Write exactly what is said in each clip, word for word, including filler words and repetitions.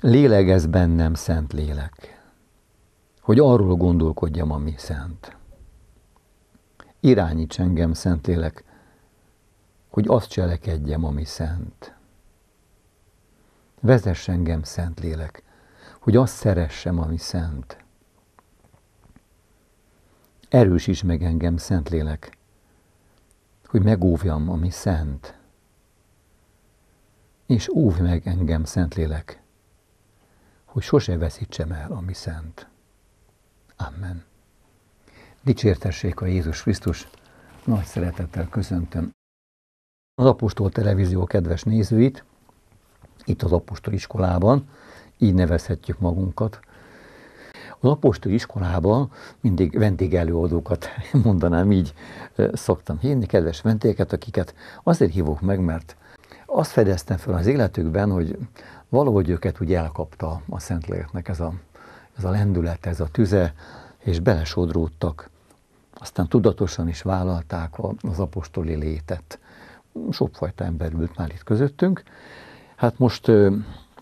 lélegez bennem, szent lélek, hogy arról gondolkodjam, ami szent. Irányíts engem, szent lélek, hogy azt cselekedjem, ami szent. Vezess engem, szent lélek, hogy azt szeressem, ami szent. Erősíts meg engem, szent lélek, hogy megóvjam, ami szent. És óvj meg engem, szent lélek, hogy sose veszítsem el, ami szent. Amen. Dicsértessék a Jézus Krisztus, nagy szeretettel köszöntöm az Apostol Televízió kedves nézőit, itt az Apostol Iskolában, így nevezhetjük magunkat. Az Apostol Iskolában mindig vendégelőadókat, mondanám így, szoktam hívni, kedves vendégeket, akiket azért hívok meg, mert azt fedeztem fel az életükben, hogy valahogy őket úgy elkapta a Szentléleknek ez a, ez a lendület, ez a tüze, és belesodródtak. Aztán tudatosan is vállalták az apostoli létet. Sokfajta ember ült már itt közöttünk. Hát most ö,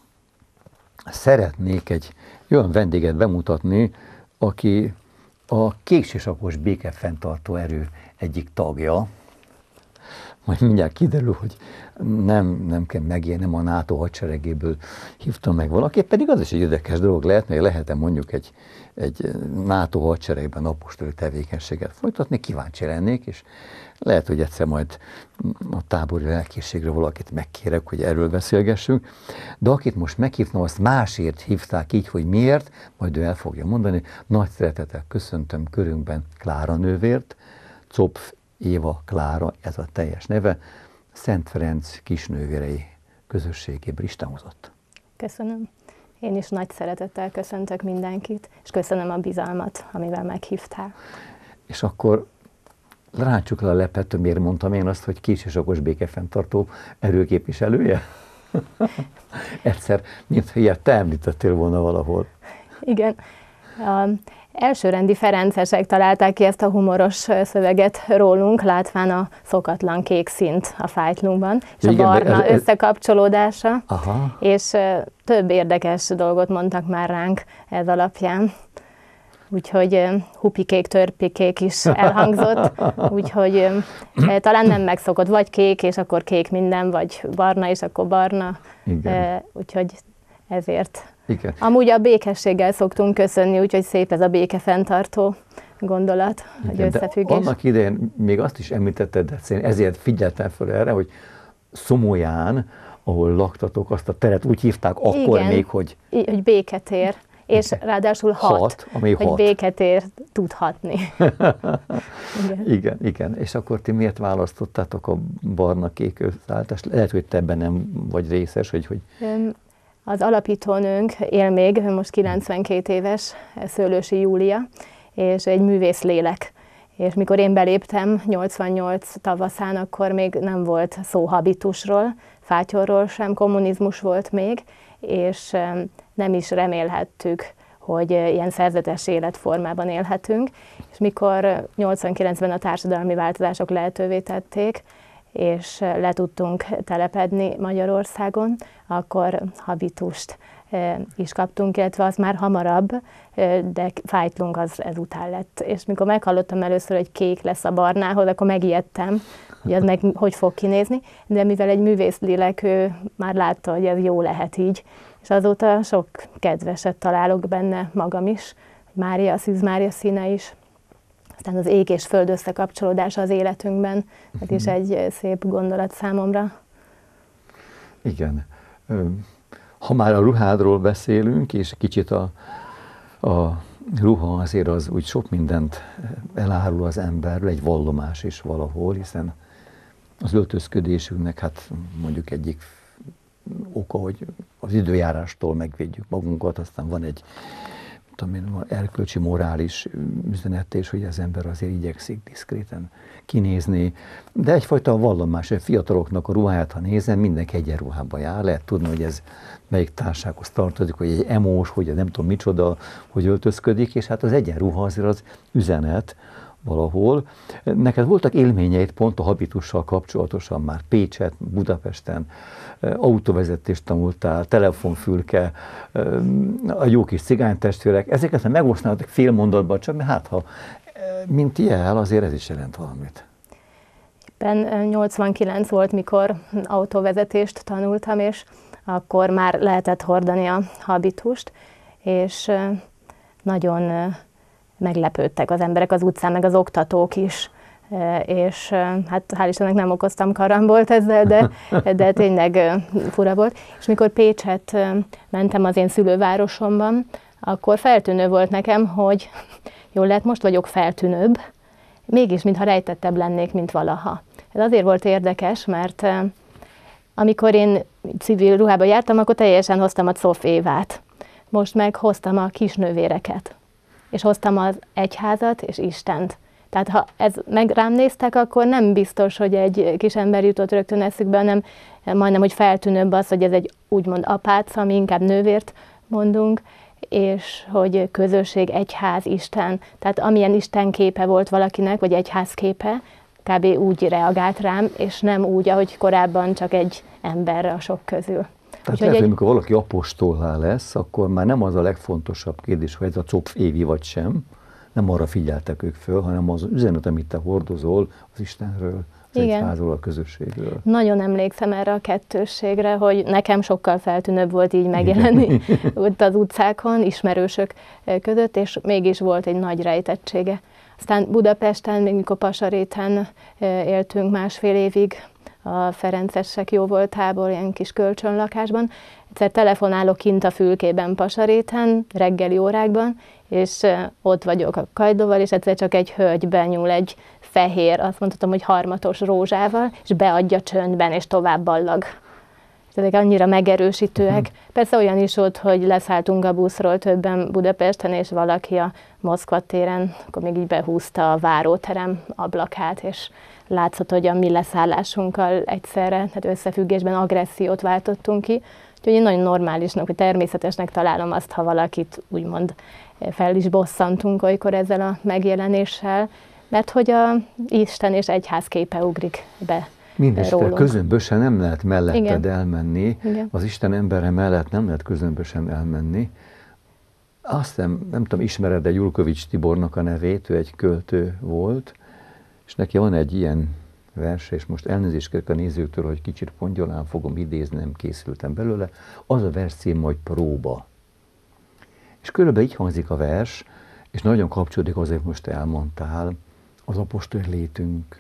szeretnék egy olyan vendéget bemutatni, aki a kéksisakos békefenntartó erő egyik tagja. Majd mindjárt kiderül, hogy nem, nem kell megélni, nem a NATO hadseregéből hívtam meg valaki, pedig az is egy érdekes dolog lehet, mert lehet-e mondjuk egy, egy NATO hadseregben apostoli tevékenységet folytatni, kíváncsi lennék, és lehet, hogy egyszer majd a tábori lelkészségre valakit megkérek, hogy erről beszélgessünk, de akit most meghívtam, azt másért hívták így, hogy miért, majd ő el fogja mondani. Nagy szeretettel köszöntöm körünkben Klára nővért, Zopf Éva Klára, ez a teljes neve, Szent Ferenc kisnővérei közösségéből Isten hozott. Köszönöm. Én is nagy szeretettel köszöntök mindenkit, és köszönöm a bizalmat, amivel meghívtál. És akkor rántsuk le a lepet, miért mondtam én azt, hogy kéksisakos békefenntartó erőképviselője? Egyszer, mintha ilyet te említettél volna valahol. Igen. A elsőrendi ferencesek találták ki ezt a humoros szöveget rólunk, látván a szokatlan kék színt a fájtlunkban, és ja, a igen, barna ez, ez... összekapcsolódása, aha, és több érdekes dolgot mondtak már ránk ez alapján. Úgyhogy hupikék, törpikék is elhangzott, úgyhogy talán nem megszokott, vagy kék, és akkor kék minden, vagy barna, és akkor barna, igen. Úgyhogy ezért. Igen. Amúgy a békességgel szoktunk köszönni, úgyhogy szép ez a békefenntartó gondolat, igen, hogy összefüggés. Annak idején még azt is említetted, de ezért figyeltem fel erre, hogy Szomolyán, ahol laktatok, azt a teret úgy hívták akkor igen, még, hogy... hogy béketér. És ráadásul hat, hat ami hogy hat. Béketér tud hatni. igen. igen, igen. És akkor ti miért választottátok a barna-kék összeállítást? Lehet, hogy te ebben nem vagy részes, hogy... hogy... Az alapítónőnk él még, most kilencvenkét éves, Szőlősi Júlia, és egy művész lélek. És mikor én beléptem nyolcvannyolc tavaszán, akkor még nem volt szó habitusról, fátyorról sem, kommunizmus volt még, és nem is remélhettük, hogy ilyen szerzetes életformában élhetünk. És mikor nyolcvankilencben a társadalmi változások lehetővé tették, és le tudtunk telepedni Magyarországon, akkor habitust is kaptunk, illetve az már hamarabb, de fájtlunk az ezután lett. És mikor meghallottam először, hogy kék lesz a barnához, akkor megijedtem, hogy az meg hogy fog kinézni, de mivel egy művészlélek, ő már látta, hogy ez jó lehet így, és azóta sok kedveset találok benne magam is, Mária, Szűz Mária színe is, aztán az ég és föld összekapcsolódása az életünkben, ez is egy szép gondolat számomra. Igen. Ha már a ruhádról beszélünk, és kicsit a, a ruha azért az úgy sok mindent elárul az emberről, egy vallomás is valahol, hiszen az öltözködésünknek hát mondjuk egyik oka, hogy az időjárástól megvédjük magunkat, aztán van egy tudom én, erkölcsi, morális üzenet, és hogy az ember azért igyekszik diszkréten kinézni, de egyfajta vallomás, a fiataloknak a ruháját, ha nézem, mindenki egyenruhában jár, lehet tudni, hogy ez melyik társághoz tartozik, hogy egy emós, hogy nem tudom micsoda, hogy öltözködik, és hát az egyenruha azért az üzenet, valahol. Neked voltak élményeid pont a habitussal kapcsolatosan már Pécset, Budapesten, autóvezetést tanultál, telefonfülke, a jó kis cigánytestvérek, ezeket ha megosztnád fél mondatban csak, mert hát ha mint jel, azért ez is jelent valamit. Éppen nyolcvankilenc volt, mikor autóvezetést tanultam, és akkor már lehetett hordani a habitust, és nagyon meglepődtek az emberek az utcán, meg az oktatók is, és hát hál' Istennek nem okoztam karambolt ezzel, de, de tényleg fura volt. És mikor Pécset mentem az én szülővárosomban, akkor feltűnő volt nekem, hogy jól lehet, most vagyok feltűnőbb, mégis mintha rejtettebb lennék, mint valaha. Ez azért volt érdekes, mert amikor én civil ruhába jártam, akkor teljesen hoztam a Cof Évát. Most meg hoztam a kisnővéreket, és hoztam az egyházat és Istent. Tehát ha ez meg rám néztek, akkor nem biztos, hogy egy kis ember jutott rögtön eszükbe, hanem majdnem, hogy feltűnőbb az, hogy ez egy úgymond apáca, mi inkább nővért mondunk, és hogy közösség, egyház, Isten. Tehát amilyen Isten képe volt valakinek, vagy egyház képe, kb. Úgy reagált rám, és nem úgy, ahogy korábban csak egy ember a sok közül. Tehát lehet, egy... hogy amikor valaki apostollá lesz, akkor már nem az a legfontosabb kérdés, hogy ez a Cof Évi vagy sem, nem arra figyeltek ők föl, hanem az üzenet, amit te hordozol az Istenről, az egyházról, a közösségről. Nagyon emlékszem erre a kettősségre, hogy nekem sokkal feltűnőbb volt így megjelenni ott az utcákon, ismerősök között, és mégis volt egy nagy rejtettsége. Aztán Budapesten, még mikor Pasaréten éltünk másfél évig, a ferencesek jóvoltából, ilyen kis kölcsönlakásban. Egyszer telefonálok kint a fülkében Pasaréten, reggeli órákban, és ott vagyok a Kajdóval, és egyszer csak egy hölgy benyúl egy fehér, azt mondhatom, hogy harmatos rózsával, és beadja csöndben, és tovább ballag. Ezek annyira megerősítőek. Persze olyan is volt, hogy leszálltunk a buszról többen Budapesten, és valaki a Moszkva téren, akkor még így behúzta a váróterem ablakát, és látszott, hogy a mi leszállásunkkal egyszerre, tehát összefüggésben agressziót váltottunk ki. Úgyhogy én nagyon normálisnak, vagy természetesnek találom azt, ha valakit úgymond fel is bosszantunk olykor ezzel a megjelenéssel, mert hogy a Isten és egyház képe ugrik be. Mindeste közömbösen nem lehet melletted Igen. elmenni, Igen. az Isten embere mellett nem lehet közömbösen elmenni. Azt nem, nem tudom, ismered-e Julkovics Tibornak a nevét, ő egy költő volt, és neki van egy ilyen vers, és most elnézést kérek a nézőktől, hogy kicsit pongyolán fogom idézni, nem készültem belőle. Az a vers cím, hogy Próba. És körülbelül így hangzik a vers, és nagyon kapcsolódik azért, most elmondtál, az apostoli létünk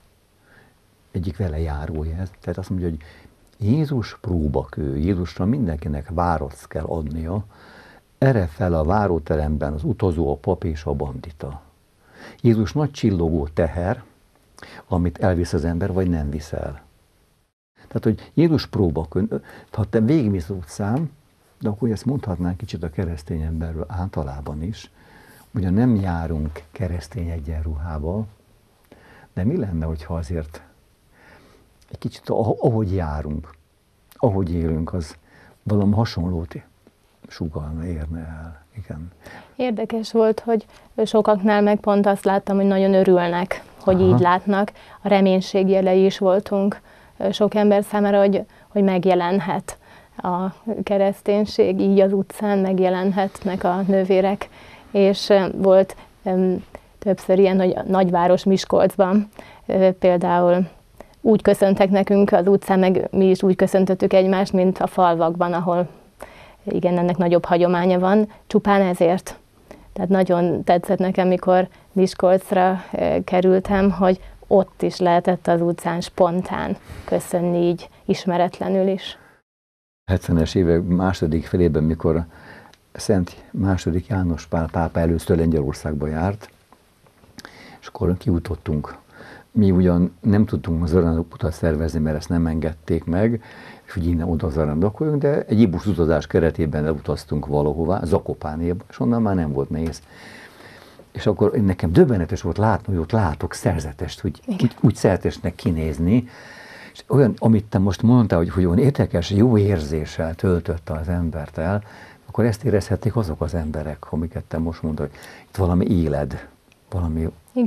egyik vele járója. Tehát azt mondja, hogy Jézus próbakő, Jézusra mindenkinek választ kell adnia, erre fel a váróteremben az utazó, a pap és a bandita. Jézus nagy csillogó teher, amit elvisz az ember, vagy nem visz el. Tehát, hogy Jézus próbakő, ha te végigmész az utcán, de akkor ezt mondhatnánk kicsit a keresztény emberről általában is, ugyan nem járunk keresztény egyenruhába, de mi lenne, hogyha azért egy kicsit ahogy járunk, ahogy élünk, az valami hasonlót sugallna, érne el. Igen. Érdekes volt, hogy sokaknál meg pont azt láttam, hogy nagyon örülnek, hogy Aha. így látnak. A reménység jelei is voltunk sok ember számára, hogy, hogy megjelenhet a kereszténység, így az utcán megjelenhetnek a nővérek. És volt um, többször ilyen, hogy a nagyváros Miskolcban uh, például úgy köszöntek nekünk az utcán, meg mi is úgy köszöntöttük egymást, mint a falvakban, ahol igen, ennek nagyobb hagyománya van, csupán ezért. Tehát nagyon tetszett nekem, mikor Miskolcra uh, kerültem, hogy ott is lehetett az utcán spontán köszönni így ismeretlenül is. hetvenes évek második felében, mikor Szent második János Pál pápa először Lengyelországba járt, és akkor kijutottunk. Mi ugyan nem tudtunk az zarándokutat szervezni, mert ezt nem engedték meg, és hogy innen oda zarándokoljunk, de egy ibusz utazás keretében elutaztunk valahová, Zakopánéba, és onnan már nem volt nehéz. És akkor nekem döbbenetes volt látni, hogy ott látok szerzetest, hogy úgy, úgy szerzetesnek kinézni, és olyan, amit te most mondtál, hogy, hogy olyan érdekes, jó érzéssel töltötte az embert el, akkor ezt érezhették azok az emberek, amiket te most mondod, hogy itt valami éled, valami... Igen.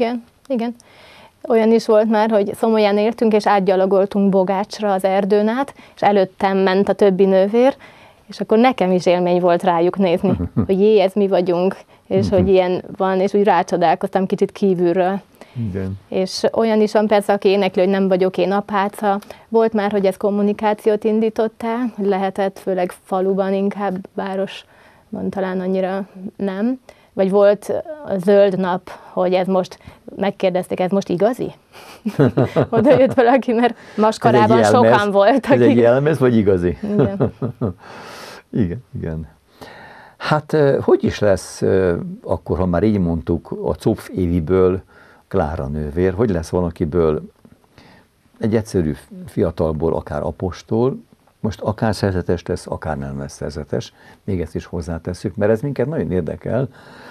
Igen. Olyan is volt már, hogy Szomolyán éltünk, és átgyalogoltunk Bogácsra az erdőn át, és előttem ment a többi nővér, és akkor nekem is élmény volt rájuk nézni, hogy jé, ez mi vagyunk, és hogy ilyen van, és úgy rácsodálkoztam kicsit kívülről. Igen. És olyan is van persze, aki énekli, hogy nem vagyok én apáca. Volt már, hogy ez kommunikációt indított el, hogy lehetett, főleg faluban, inkább városban talán annyira nem. Vagy volt a zöld nap, hogy ez most, megkérdezték, ez most igazi? Oda jött valaki, mert maskarában sokan voltak. Ez egy jelmez, vagy igazi? Igen. igen, igen. Hát hogy is lesz akkor, ha már így mondtuk, a Zopf Éviből Klára nővér, hogy lesz valakiből egy egyszerű fiatalból akár apostol, most akár szerzetes lesz, akár nem lesz szerzetes, még ezt is hozzátesszük, mert ez minket nagyon érdekel,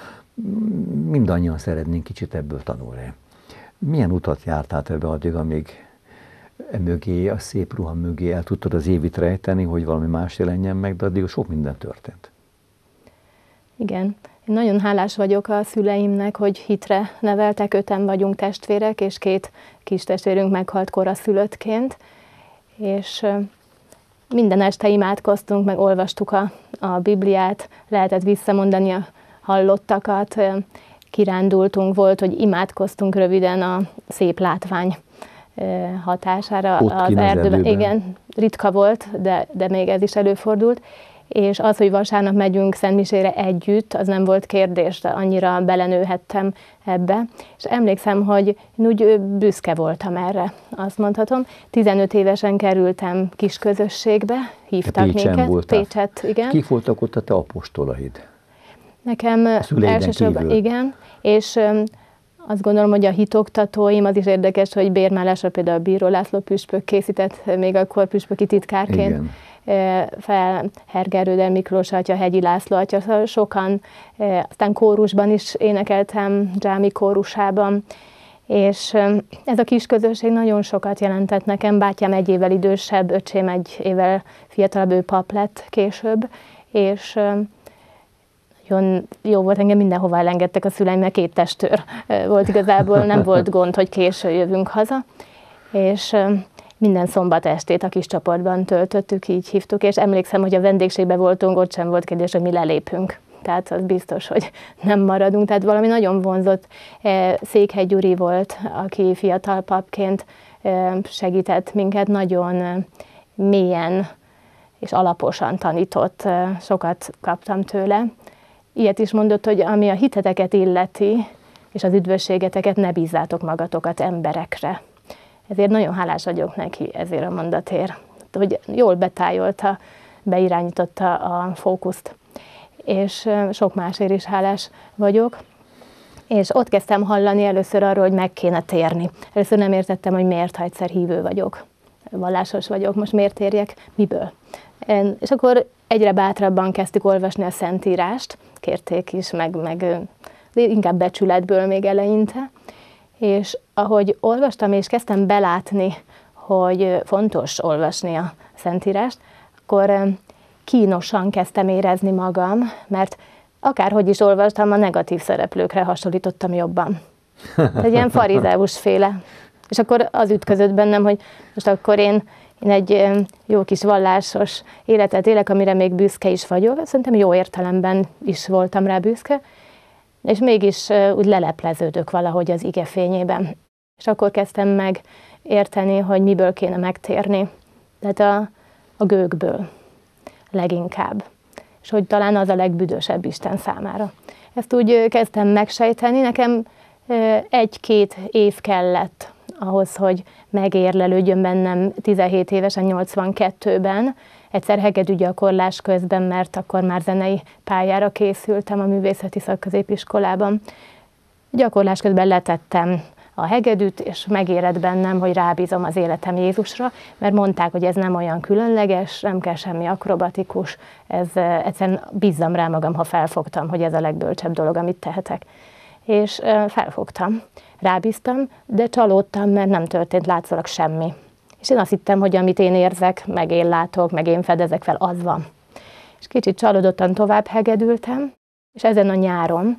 mindannyian szeretnénk kicsit ebből tanulni. Milyen utat jártál ebbe addig, amíg mögé, a szép ruha mögé el tudtad az Évit rejteni, hogy valami más jelenjen meg, de addig sok minden történt. Igen. Én nagyon hálás vagyok a szüleimnek, hogy hitre neveltek, öten vagyunk testvérek, és két kis testvérünk meghalt koraszülöttként, és minden este imádkoztunk, meg olvastuk a, a Bibliát, lehetett visszamondani a hallottakat, kirándultunk, volt, hogy imádkoztunk röviden a szép látvány hatására ott az erdőben. Igen, ritka volt, de, de még ez is előfordult. És az, hogy vasárnap megyünk Szentmisére együtt, az nem volt kérdés, de annyira belenőhettem ebbe. És emlékszem, hogy én úgy büszke voltam erre, azt mondhatom. tizenöt évesen kerültem kis közösségbe, hívtak Pécsen minket. Voltál. Pécset, igen. Kik voltak ott a te apostolaid? Nekem elsősorban, igen, és um, azt gondolom, hogy a hitoktatóim, az is érdekes, hogy bérmálásra például a Bíró László püspök készített, még akkor püspöki titkárként. Igen. Fel Hergerőder Miklós atya, Hegyi László atya, szóval sokan, aztán kórusban is énekeltem, dzsámi kórusában, és ez a kis közösség nagyon sokat jelentett nekem. Bátyám egy évvel idősebb, öcsém egy évvel fiatalabb, ő pap lett később, és nagyon jó volt, engem mindenhova elengedtek a szüleim, mert két testőr volt igazából, nem volt gond, hogy késő jövünk haza, és minden szombat estét a kis csoportban töltöttük, így hívtuk, és emlékszem, hogy a vendégségben voltunk, ott sem volt kérdés, hogy mi lelépünk. Tehát az biztos, hogy nem maradunk. Tehát valami nagyon vonzott. Székely Gyuri volt, aki fiatal papként segített minket, nagyon mélyen és alaposan tanított. Sokat kaptam tőle. Ilyet is mondott, hogy ami a hiteteket illeti, és az üdvösségeteket, ne bízzátok magatokat emberekre. Ezért nagyon hálás vagyok neki ezért a mondatért, hogy jól betájolta, beirányította a fókuszt, és sok másért is hálás vagyok. És ott kezdtem hallani először arról, hogy meg kéne térni. Először nem értettem, hogy miért, ha egyszer hívő vagyok, vallásos vagyok, most miért térjek, miből. És akkor egyre bátrabban kezdtük olvasni a Szentírást, kérték is, meg, meg inkább becsületből még eleinte. És ahogy olvastam, és kezdtem belátni, hogy fontos olvasni a Szentírást, akkor kínosan kezdtem érezni magam, mert akárhogy is olvastam, a negatív szereplőkre hasonlítottam jobban. Egy ilyen farizeusféle. És akkor az ütközött bennem, hogy most akkor én, én egy jó kis vallásos életet élek, amire még büszke is vagyok. Szerintem jó értelemben is voltam rá büszke, és mégis úgy lelepleződök valahogy az ige fényében. És akkor kezdtem meg érteni, hogy miből kéne megtérni. Tehát a, a gőgből leginkább. És hogy talán az a legbüdösebb Isten számára. Ezt úgy kezdtem megsejteni. Nekem egy-két év kellett ahhoz, hogy megérlelődjön bennem tizenhét évesen, nyolcvankettőben. Egyszer hegedű gyakorlás közben, mert akkor már zenei pályára készültem a művészeti szakközépiskolában. Gyakorlás közben letettem a hegedűt, és megérett bennem, hogy rábízom az életem Jézusra, mert mondták, hogy ez nem olyan különleges, nem kell semmi akrobatikus, ez egyszerűen bízzam rá magam, ha felfogtam, hogy ez a legbölcsebb dolog, amit tehetek. És felfogtam, rábíztam, de csalódtam, mert nem történt látszólag semmi. És én azt hittem, hogy amit én érzek, meg én látok, meg én fedezek fel, az van. És kicsit csalódottan tovább hegedültem, és ezen a nyáron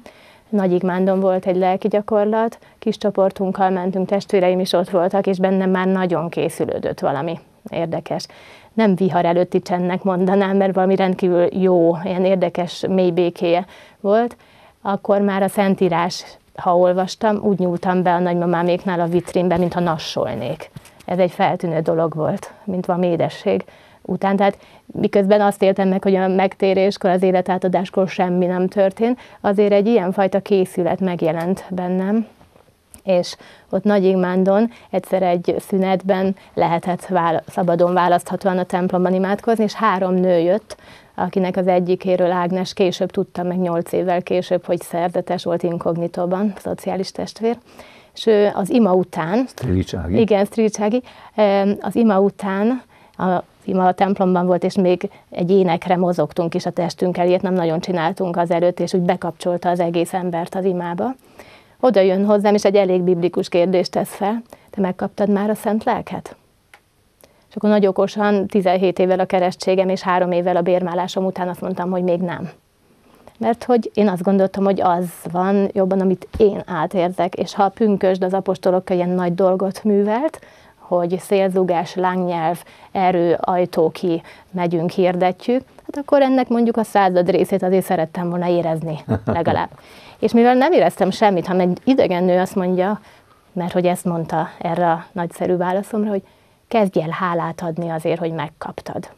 Nagyigmándon volt egy lelki gyakorlat, kis csoportunkkal mentünk, testvéreim is ott voltak, és bennem már nagyon készülődött valami érdekes. Nem vihar előtti csendnek mondanám, mert valami rendkívül jó, ilyen érdekes mély békéje volt. Akkor már a Szentírás, ha olvastam, úgy nyúltam be a nagymamáméknál a vitrínbe, mintha nassolnék. Ez egy feltűnő dolog volt, mint valami édesség után. Tehát miközben azt éltem meg, hogy a megtéréskor, az életátadáskor semmi nem történt, azért egy ilyenfajta készület megjelent bennem, és ott Nagyigmándon egyszer egy szünetben lehetett vála- szabadon választhatóan a templomban imádkozni, és három nő jött, akinek az egyikéről Ágnes később tudtam meg nyolc évvel később, hogy szerzetes volt inkognitóban, szociális testvér. És ő az ima után, Stricsági. igen, Stricsági, az ima után, az ima a templomban volt, és még egy énekre mozogtunk is a testünkkel, ilyet nem nagyon csináltunk az előtt, és úgy bekapcsolta az egész embert az imába. Oda jön hozzám, és egy elég biblikus kérdést tesz fel: te megkaptad már a Szent Lelket? És akkor nagy okosan, tizenhét évvel a keresztségem és három évvel a bérmálásom után azt mondtam, hogy még nem. Mert hogy én azt gondoltam, hogy az van jobban, amit én átérzek, és ha a pünkösd az apostolokkal ilyen nagy dolgot művelt, hogy szélzugás, lángnyelv, erő, ajtó ki, megyünk, hirdetjük, hát akkor ennek mondjuk a század részét azért szerettem volna érezni legalább. És mivel nem éreztem semmit, ha egy idegen nő azt mondja, mert hogy ezt mondta erre a nagyszerű válaszomra, hogy kezdj el hálát adni azért, hogy megkaptad.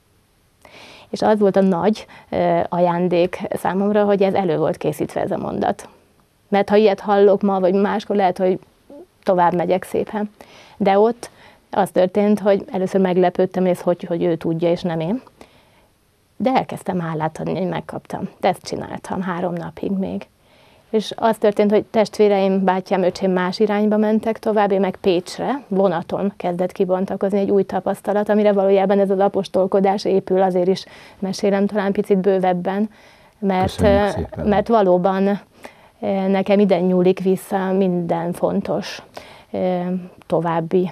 És az volt a nagy ajándék számomra, hogy ez elő volt készítve ez a mondat. Mert ha ilyet hallok ma, vagy máskor, lehet, hogy tovább megyek szépen. De ott az történt, hogy először meglepődtem, hogy ez hogy, hogy ő tudja, és nem én. De elkezdtem hálát adni, hogy megkaptam. De ezt csináltam három napig még. És az történt, hogy testvéreim, bátyám, öcsém más irányba mentek tovább, én meg Pécsre, vonaton kezdett kibontakozni egy új tapasztalat, amire valójában ez az apostolkodás épül, azért is mesélem talán picit bővebben, mert, mert valóban nekem ide nyúlik vissza minden fontos további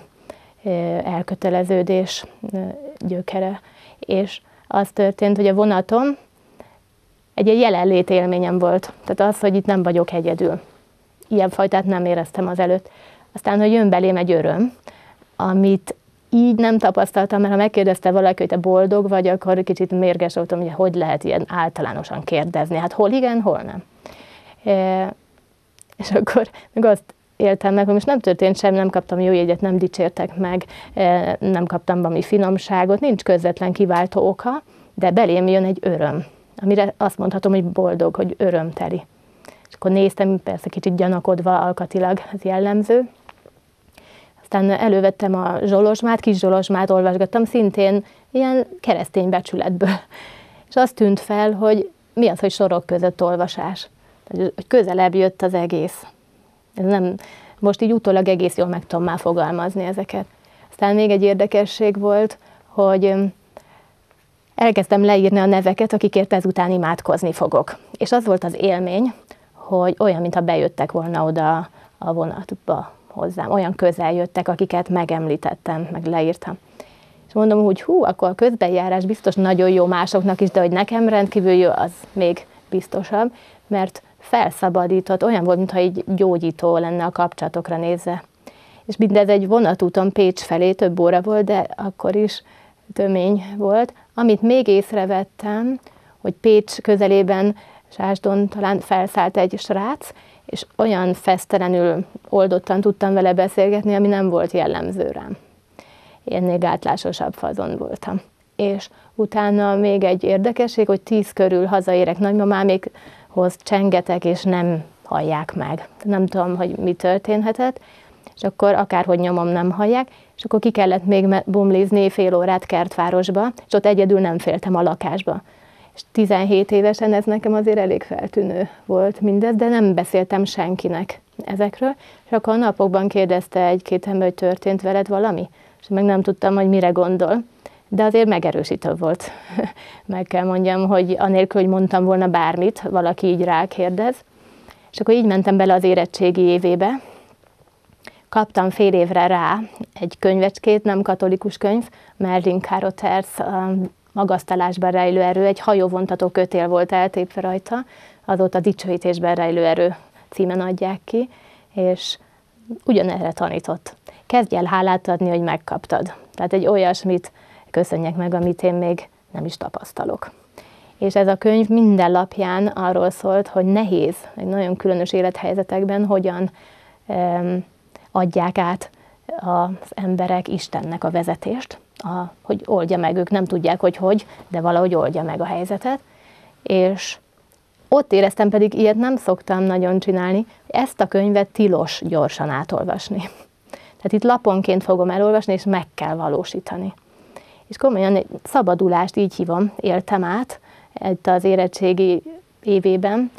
elköteleződés gyökere. És az történt, hogy a vonaton egy, egy jelenlét élményem volt. Tehát az, hogy itt nem vagyok egyedül. Ilyenfajtát nem éreztem azelőtt. Aztán, hogy jön belém egy öröm, amit így nem tapasztaltam, mert ha megkérdezte valaki, hogy te boldog vagy, akkor kicsit mérges voltam, hogy hogy lehet ilyen általánosan kérdezni. Hát hol igen, hol nem. E, és akkor meg azt éltem meg, hogy most nem történt semmi, nem kaptam jó jegyet, nem dicsértek meg, e, nem kaptam valami finomságot, nincs közvetlen kiváltó oka, de belém jön egy öröm, amire azt mondhatom, hogy boldog, hogy örömteli. És akkor néztem, persze kicsit gyanakodva alkatilag, ez jellemző. Aztán elővettem a zsolozsmát, kis zsolozsmát olvasgattam, szintén ilyen keresztény becsületből. És azt tűnt fel, hogy mi az, hogy sorok között olvasás. Hogy közelebb jött az egész. Ez nem, most így utólag egész jól meg tudom már fogalmazni ezeket. Aztán még egy érdekesség volt, hogy elkezdtem leírni a neveket, akikért ezután imádkozni fogok. És az volt az élmény, hogy olyan, mintha bejöttek volna oda a vonatba hozzám. Olyan közel jöttek, akiket megemlítettem, meg leírtam. És mondom, hogy hú, akkor a közbenjárás biztos nagyon jó másoknak is, de hogy nekem rendkívül jó, az még biztosabb, mert felszabadított, olyan volt, mintha így gyógyító lenne a kapcsolatokra nézve. És mindez egy vonatúton Pécs felé, több óra volt, de akkor is tömény volt. Amit még észrevettem, hogy Pécs közelében, Sásdon talán felszállt egy srác, és olyan fesztelenül oldottan tudtam vele beszélgetni, ami nem volt jellemző rám. Én még gátlásosabb fazon voltam. És utána még egy érdekesség, hogy tíz körül hazaérek nagymamámékhoz, csengetek, és nem hallják meg. Nem tudom, hogy mi történhetett, és akkor akárhogy nyomom, nem hallják, és akkor ki kellett még bumlizni fél órát Kertvárosba, és ott egyedül nem féltem a lakásba. És tizenhét évesen ez nekem azért elég feltűnő volt mindez, de nem beszéltem senkinek ezekről, és akkor a napokban kérdezte egy-két ember, hogy történt veled valami, és meg nem tudtam, hogy mire gondol, de azért megerősítő volt. Meg kell mondjam, hogy anélkül, hogy mondtam volna bármit, valaki így rákérdez, és akkor így mentem bele az érettségi évébe. Kaptam fél évre rá egy könyvecskét, nem katolikus könyv, Merlin Carothers, a magasztalásban rejlő erő, egy hajóvontató kötél volt eltépve rajta, azóta Dicsőítésben rejlő erő címen adják ki, és ugyanerre tanított. Kezdj el hálát adni, hogy megkaptad. Tehát egy olyasmit köszönjek meg, amit én még nem is tapasztalok. És ez a könyv minden lapján arról szólt, hogy nehéz, egy nagyon különös élethelyzetekben hogyan um, adják át az emberek Istennek a vezetést, a, hogy oldja meg, ők nem tudják, hogy hogy, de valahogy oldja meg a helyzetet. És ott éreztem, pedig ilyet nem szoktam nagyon csinálni, ezt a könyvet tilos gyorsan átolvasni. Tehát itt laponként fogom elolvasni, és meg kell valósítani. És komolyan egy szabadulást, így hívom, éltem át itt az érettségi évében,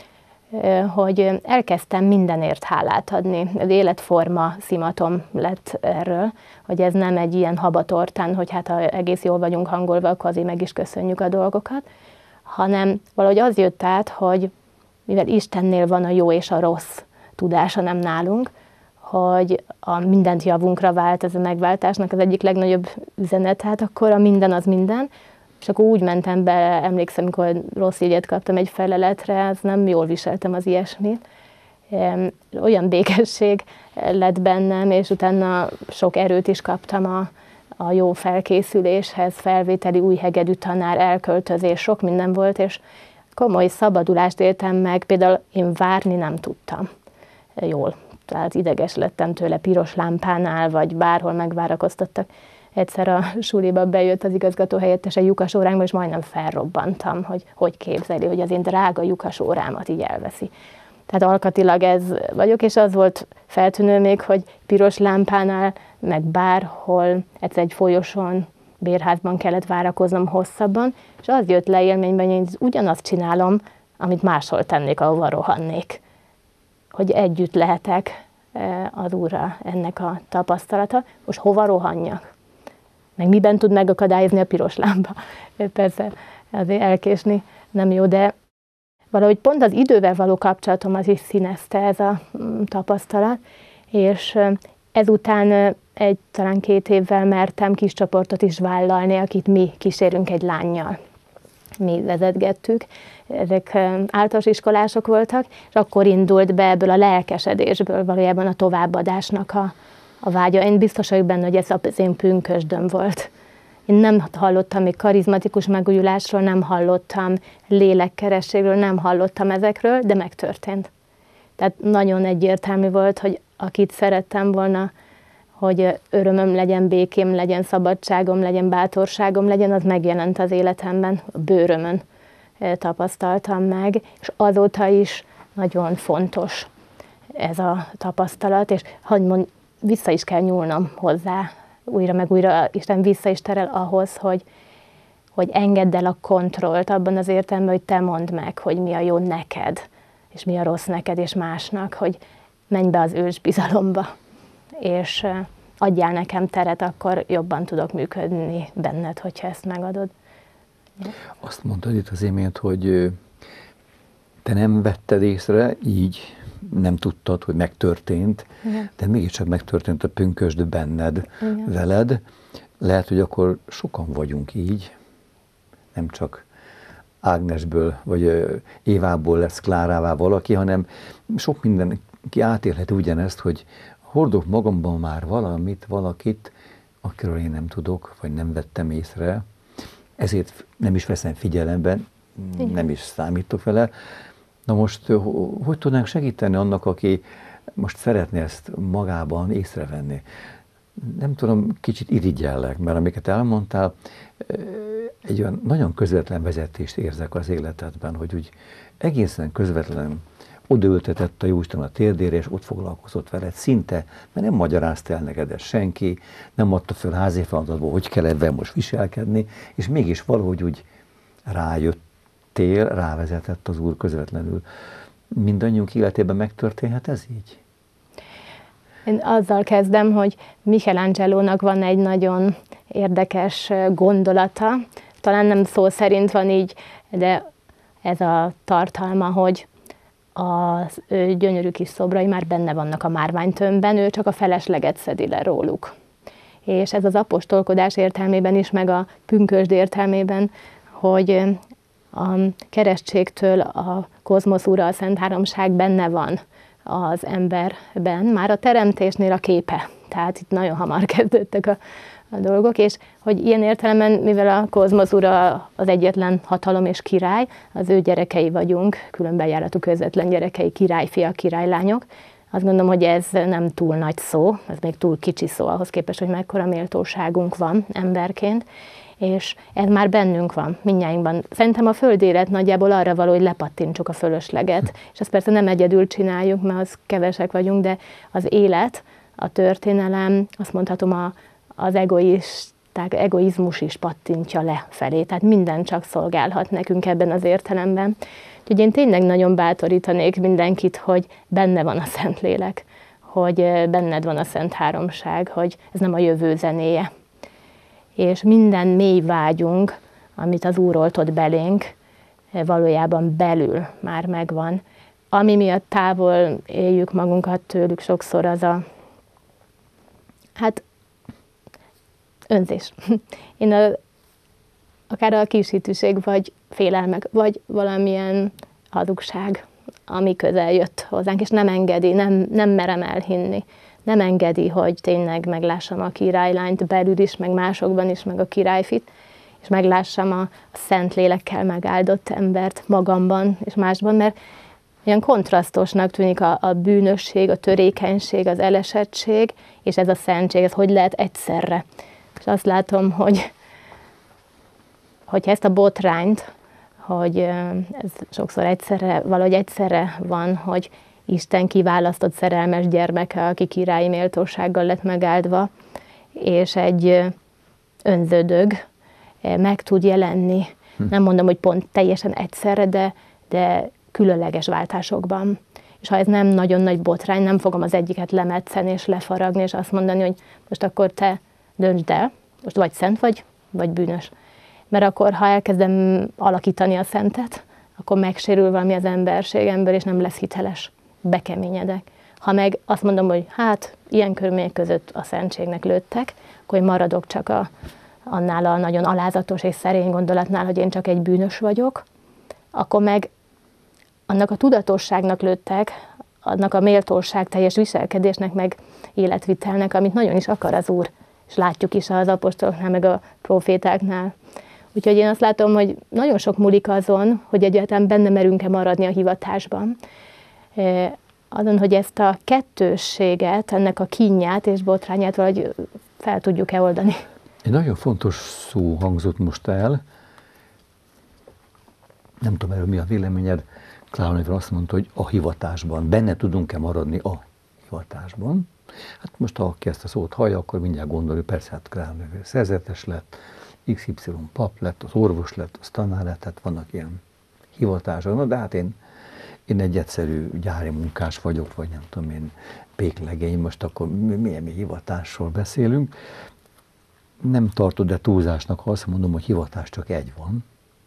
hogy elkezdtem mindenért hálát adni. Az életforma szimatom lett erről, hogy ez nem egy ilyen habatortán, hogy hát ha egész jól vagyunk hangolva, akkor azért meg is köszönjük a dolgokat, hanem valahogy az jött át, hogy mivel Istennél van a jó és a rossz tudása, nem nálunk, hogy a mindent javunkra vált, ez a megváltásnak az egyik legnagyobb üzenet, hát akkor a minden az minden, és akkor úgy mentem be, emlékszem, amikor rossz jegyet kaptam egy feleletre, az nem jól viseltem az ilyesmit. Olyan békesség lett bennem, és utána sok erőt is kaptam a, a jó felkészüléshez, felvételi új hegedű tanár, elköltözés, sok minden volt, és komoly szabadulást éltem meg, például én várni nem tudtam jól. Tehát ideges lettem tőle piros lámpánál, vagy bárhol megvárakoztattak. Egyszer a suliba bejött az igazgató helyettese lyukas óránkba, és majdnem felrobbantam, hogy hogy képzeli, hogy az én drága lyukas órámat így elveszi. Tehát alkatilag ez vagyok, és az volt feltűnő még, hogy piros lámpánál, meg bárhol, egyszer egy folyosón, bérházban kellett várakoznom hosszabban, és az jött le élményben, hogy én ugyanazt csinálom, amit máshol tennék, ahova rohannék. Hogy együtt lehetek az Úrral, ennek a tapasztalata. Most hova rohanjak? Meg miben tud megakadályozni a piros lámpa? Persze azért elkésni nem jó, de valahogy pont az idővel való kapcsolatom az is színezte ez a tapasztalat, és ezután egy, talán két évvel mertem kis csoportot is vállalni, akit mi kísérünk egy lánnyal. Mi vezetgettük, ezek általános iskolások voltak, és akkor indult be ebből a lelkesedésből valójában a továbbadásnak a, a vágya. Én biztos vagyok benne, hogy ez az én pünkösdöm volt. Én nem hallottam még karizmatikus megújulásról, nem hallottam lélekkerességről, nem hallottam ezekről, de megtörtént. Tehát nagyon egyértelmű volt, hogy akit szerettem volna, hogy örömöm legyen, békém legyen, szabadságom legyen, bátorságom legyen, az megjelent az életemben, a bőrömön tapasztaltam meg, és azóta is nagyon fontos ez a tapasztalat, és hogy mond, vissza is kell nyúlnom hozzá, újra meg újra Isten vissza is terel ahhoz, hogy, hogy engedd el a kontrollt abban az értelemben, hogy te mondd meg, hogy mi a jó neked, és mi a rossz neked és másnak, hogy menj be az ősbizalomba, és adjál nekem teret, akkor jobban tudok működni benned, hogyha ezt megadod. Ja. Azt mondtad itt az imént, hogy te nem vetted észre, így nem tudtad, hogy megtörtént, igen. De mégiscsak megtörtént a pünkösd benned, igen. Veled. Lehet, hogy akkor sokan vagyunk így, nem csak Ágnesből, vagy Évából lesz Klárává valaki, hanem sok mindenki átélheti ugyanezt, hogy hordok magamban már valamit, valakit, akiről én nem tudok, vagy nem vettem észre, ezért nem is veszem figyelembe, nem is számítok vele. Na most, hogy tudnánk segíteni annak, aki most szeretné ezt magában észrevenni? Nem tudom, kicsit irigyellek, mert amiket elmondtál, egy olyan nagyon közvetlen vezetést érzek az életedben, hogy úgy egészen közvetlen odaültetett a Jóisten a térdére, és ott foglalkozott veled szinte, mert nem magyarázta el neked ezt senki, nem adta föl házi feladatból, hogy kell ebben most viselkedni, és mégis valahogy úgy rájöttél, rávezetett az Úr közvetlenül. Mindannyiunk életében megtörténhet ez így? Én azzal kezdem, hogy Michelangelónak van egy nagyon érdekes gondolata, talán nem szó szerint van így, de ez a tartalma, hogy az ő gyönyörű kis szobrai már benne vannak a márványtömbben, ő csak a felesleget szedi le róluk. És ez az apostolkodás értelmében is, meg a pünkösd értelmében, hogy a keresztségtől a kozmosz ura, a Szent Háromság benne van az emberben, már a teremtésnél a képe. Tehát itt nagyon hamar kezdődtek a, a dolgok, és hogy ilyen értelemben, mivel a kozmosz ura az egyetlen hatalom és király, az ő gyerekei vagyunk, különbejáratú közvetlen gyerekei, királyfiak, királylányok. Azt gondolom, hogy ez nem túl nagy szó, ez még túl kicsi szó ahhoz képest, hogy mekkora méltóságunk van emberként, és ez már bennünk van, mindnyájunkban. Szerintem a földi élet nagyjából arra való, hogy lepattintsuk a fölösleget, és ezt persze nem egyedül csináljuk, mert az kevesek vagyunk, de az élet, a történelem, azt mondhatom, a, az egoisták, egoizmus is pattintja le felé, tehát minden csak szolgálhat nekünk ebben az értelemben. Úgyhogy én tényleg nagyon bátorítanék mindenkit, hogy benne van a Szentlélek, hogy benned van a Szent Háromság, hogy ez nem a jövő zenéje. És minden mély vágyunk, amit az Úr oltott belénk, valójában belül már megvan. Ami miatt távol éljük magunkat tőlük sokszor, az a, hát, önzés. Én a, akár a kísítőség, vagy félelmek, vagy valamilyen hazugság, ami közel jött hozzánk, és nem engedi, nem, nem merem elhinni. Nem engedi, hogy tényleg meglássam a királylányt belül is, meg másokban is, meg a királyfit, és meglássam a szent lélekkel megáldott embert magamban és másban, mert olyan kontrasztosnak tűnik a, a bűnösség, a törékenység, az elesettség, és ez a szentség, ez hogy lehet egyszerre. És azt látom, hogy hogyha ezt a botrányt, hogy ez sokszor egyszerre, valahogy egyszerre van, hogy Isten kiválasztott szerelmes gyermeke, aki királyi méltósággal lett megáldva, és egy önződög meg tud jelenni. Hm. Nem mondom, hogy pont teljesen egyszerre, de, de különleges váltásokban. És ha ez nem nagyon nagy botrány, nem fogom az egyiket lemetszeni és lefaragni, és azt mondani, hogy most akkor te döntsd el, most vagy szent vagy, vagy bűnös. Mert akkor, ha elkezdem alakítani a szentet, akkor megsérül valami az emberségemből, és nem lesz hiteles. Bekeményedek. Ha meg azt mondom, hogy hát, ilyen körülmények között a szentségnek lőttek, akkor én maradok csak a, annál a nagyon alázatos és szerény gondolatnál, hogy én csak egy bűnös vagyok, akkor meg annak a tudatosságnak lőttek, annak a méltóság teljes viselkedésnek, meg életvitelnek, amit nagyon is akar az Úr. És látjuk is az apostoloknál, meg a profétáknál. Úgyhogy én azt látom, hogy nagyon sok múlik azon, hogy egyáltalán benne merünk-e maradni a hivatásban. Azon, hogy ezt a kettősséget, ennek a kínját és botrányát valahogy fel tudjuk-e oldani. Egy nagyon fontos szó hangzott most el. Nem tudom, erről mi a véleményed. Klára Néven azt mondta, hogy a hivatásban. Benne tudunk-e maradni a hivatásban? Hát most, ha aki ezt a szót hallja, akkor mindjárt gondolja, persze, hát Klára Néven szerzetes lett, iksz ipszilon pap lett, az orvos lett, az tanár lett, tehát vannak ilyen hivatások. No, de hát én Én egy egyszerű gyári munkás vagyok, vagy nem tudom én, péklegény, most akkor milyen mi hivatásról beszélünk. Nem tartod de túlzásnak, ha azt mondom, hogy hivatás csak egy van.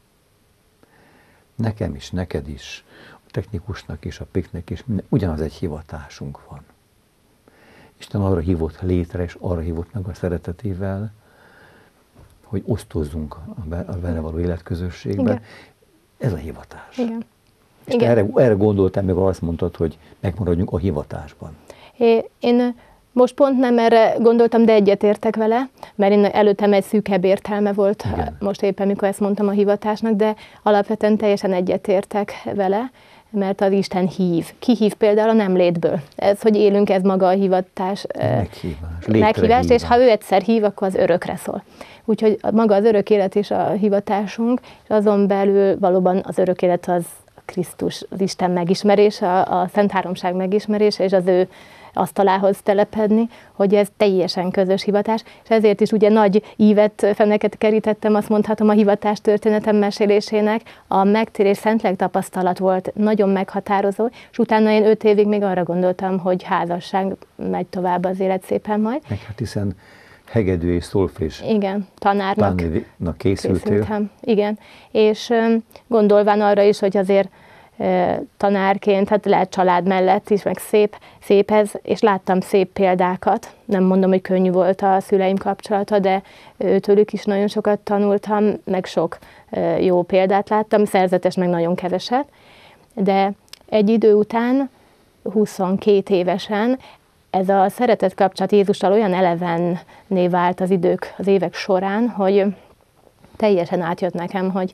Nekem is, neked is, a technikusnak is, a péknek is, minden, ugyanaz egy hivatásunk van. Isten arra hívott létre, és arra hívott meg a szeretetével, hogy osztozzunk a vele való életközösségbe. Igen. Ez a hivatás. Igen. És erre, erre gondoltam, meg azt mondtad, hogy megmaradjunk a hivatásban. É, én most pont nem erre gondoltam, de egyetértek vele, mert én előttem egy szűkebb értelme volt, igen, most éppen mikor ezt mondtam a hivatásnak, de alapvetően teljesen egyetértek vele, mert az Isten hív. Ki hív például a nem létből. Ez, hogy élünk, ez maga a hivatás. Meghívás. Meghívás, és ha ő egyszer hív, akkor az örökre szól. Úgyhogy maga az örök élet is a hivatásunk, és azon belül valóban az örök élet az Krisztus, az Isten megismerése, a Szent Háromság megismerése, és az ő asztalához telepedni, hogy ez teljesen közös hivatás, és ezért is ugye nagy ívet, feneket kerítettem, azt mondhatom, a hivatás történetem mesélésének. A megtérés Szentlélek tapasztalat volt nagyon meghatározó, és utána én öt évig még arra gondoltam, hogy házasság, megy tovább az élet szépen majd. Meg hát hiszen hegedű és szolfés. Igen, tanárnak készültél. Készültem. Igen, és gondolván arra is, hogy azért tanárként, hát lehet család mellett is, meg szép, szép ez, és láttam szép példákat. Nem mondom, hogy könnyű volt a szüleim kapcsolata, de tőlük is nagyon sokat tanultam, meg sok jó példát láttam, szerzetes meg nagyon keveset. De egy idő után, huszonkét évesen, ez a szeretet kapcsolat Jézussal olyan elevenné vált az idők, az évek során, hogy teljesen átjött nekem, hogy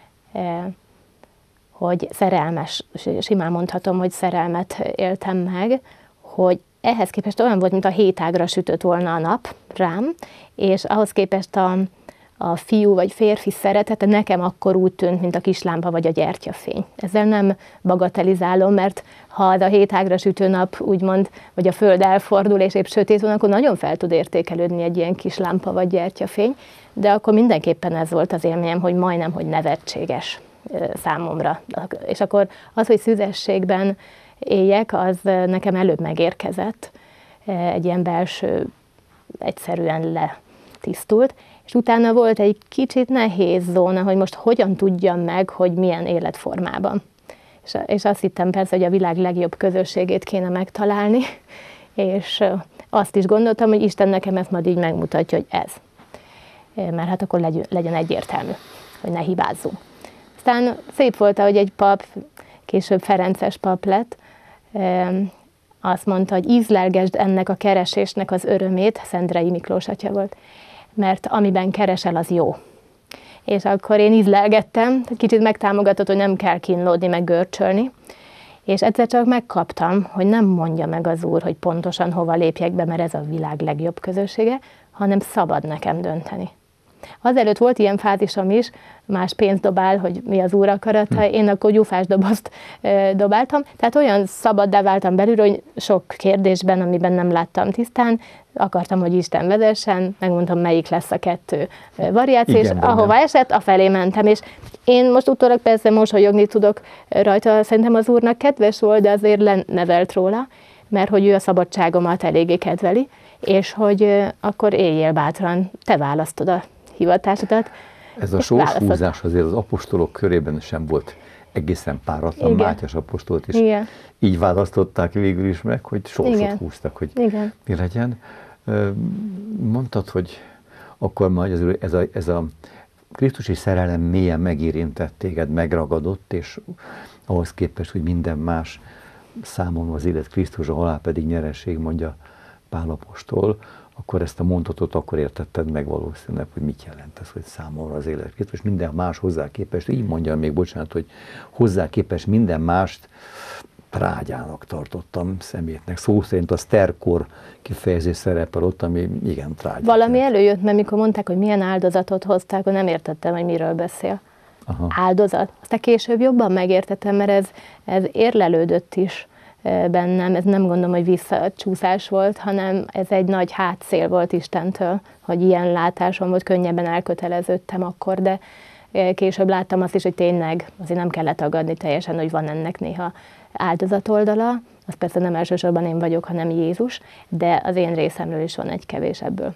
hogy szerelmes, simán mondhatom, hogy szerelmet éltem meg, hogy ehhez képest olyan volt, mint a hétágra sütött volna a nap rám, és ahhoz képest a, a fiú vagy férfi szeretete nekem akkor úgy tűnt, mint a kislámpa vagy a gyertyafény. Ezzel nem bagatelizálom, mert ha az a hétágra sütő nap úgymond, vagy a föld elfordul, és épp sötét van, akkor nagyon fel tud értékelődni egy ilyen kislámpa vagy gyertyafény, de akkor mindenképpen ez volt az élményem, hogy majdnem, hogy nevetséges számomra. És akkor az, hogy szüzességben éljek, az nekem előbb megérkezett. Egy ilyen belső, egyszerűen letisztult. És utána volt egy kicsit nehéz zóna, hogy most hogyan tudjam meg, hogy milyen életformában. És, és azt hittem persze, hogy a világ legjobb közösségét kéne megtalálni, és azt is gondoltam, hogy Isten nekem ezt majd így megmutatja, hogy ez. Mert hát akkor legyen, legyen egyértelmű, hogy ne hibázzunk. Aztán szép volt, hogy egy pap, később ferences pap lett, azt mondta, hogy ízlelgesd ennek a keresésnek az örömét, Szendrei Miklós atya volt, mert amiben keresel, az jó. És akkor én ízlelgettem, kicsit megtámogatott, hogy nem kell kínlódni, meg görcsölni, és egyszer csak megkaptam, hogy nem mondja meg az Úr, hogy pontosan hova lépjek be, mert ez a világ legjobb közössége, hanem szabad nekem dönteni. Azelőtt volt ilyen fázisom is, más pénzt dobál, hogy mi az Úr akarata, én akkor gyufás dobozt e, dobáltam, tehát olyan szabaddá váltam belül, hogy sok kérdésben, amiben nem láttam tisztán, akartam, hogy Isten vezessen, megmondtam, melyik lesz a kettő variáció, és ahova esett, afelé mentem, és én most utólag persze mosolyogni tudok rajta, szerintem az Úrnak kedves volt, de azért lenevelt róla, mert hogy ő a szabadságomat eléggé kedveli, és hogy akkor éljél bátran, te választod a hivatásodat. Ez a sorshúzás azért az apostolok körében sem volt egészen páratlan. Igen. Mátyás apostolt is Igen. így választották végül is meg, hogy sorsot Igen. húztak, hogy Igen. mi legyen. Mondtad, hogy akkor majd ez a, ez a krisztusi szerelem mélyen megérintett téged, megragadott, és ahhoz képest, hogy minden más számomra az élet Krisztus, a halál pedig nyereség, mondja Pál apostol, akkor ezt a mondatot akkor értetted meg valószínűleg, hogy mit jelent ez, hogy számomra az élet Krisztus, minden más hozzá képest, így mondja még, bocsánat, hogy hozzá képest minden mást trágyának tartottam szemétnek. Szó szerint a sterkor kifejezés szerepel ott, ami igen trágyát. Valami jelent. Előjött, mert mikor mondták, hogy milyen áldozatot hozták, akkor nem értettem, hogy miről beszél. Aha. Áldozat. Aztán később jobban megértettem, mert ez, ez érlelődött is bennem, ez nem gondolom, hogy visszacsúszás volt, hanem ez egy nagy hátszél volt Istentől, hogy ilyen látásom volt, könnyebben elköteleződtem akkor, de később láttam azt is, hogy tényleg azért nem kellett tagadni teljesen, hogy van ennek néha áldozatoldala, az persze nem elsősorban én vagyok, hanem Jézus, de az én részemről is van egy kevés ebből.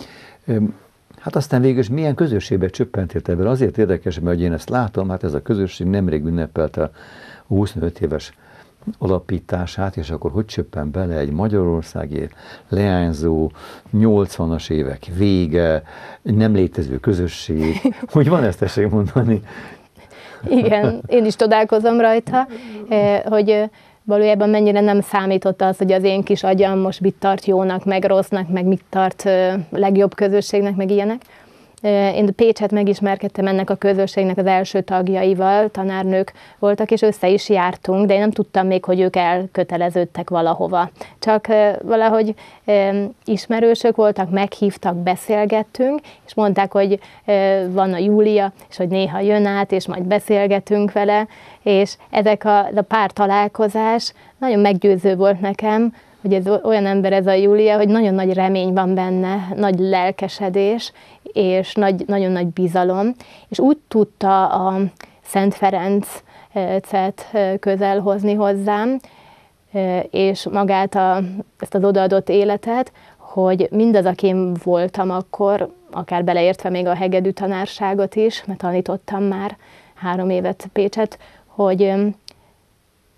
Hát aztán végül is milyen közösségbe csöppentél ebből? Azért érdekes, mert én ezt látom, hát ez a közösség nemrég ünnepelte a huszonöt éves alapítását, és akkor hogy csöppen bele egy magyarországi leányzó nyolcvanas évek vége, nem létező közösség. Hogy van ezt tessék mondani? Igen, én is csodálkozom rajta, hogy valójában mennyire nem számított az, hogy az én kis agyam most mit tart jónak, meg rossznak, meg mit tart legjobb közösségnek, meg ilyenek. Én Pécset megismerkedtem ennek a közösségnek az első tagjaival, tanárnők voltak, és össze is jártunk, de én nem tudtam még, hogy ők elköteleződtek valahova. Csak valahogy ismerősök voltak, meghívtak, beszélgettünk, és mondták, hogy van a Júlia, és hogy néha jön át, és majd beszélgetünk vele, és ezek a, a pár találkozás nagyon meggyőző volt nekem, hogy ez olyan ember ez a Júlia, hogy nagyon nagy remény van benne, nagy lelkesedés, és nagy, nagyon nagy bizalom, és úgy tudta a Szent Ferencet közel hozni hozzám, és magát a, ezt az odaadott életet, hogy mindaz, akin voltam akkor, akár beleértve még a hegedű tanárságot is, mert tanítottam már három évet Pécset, hogy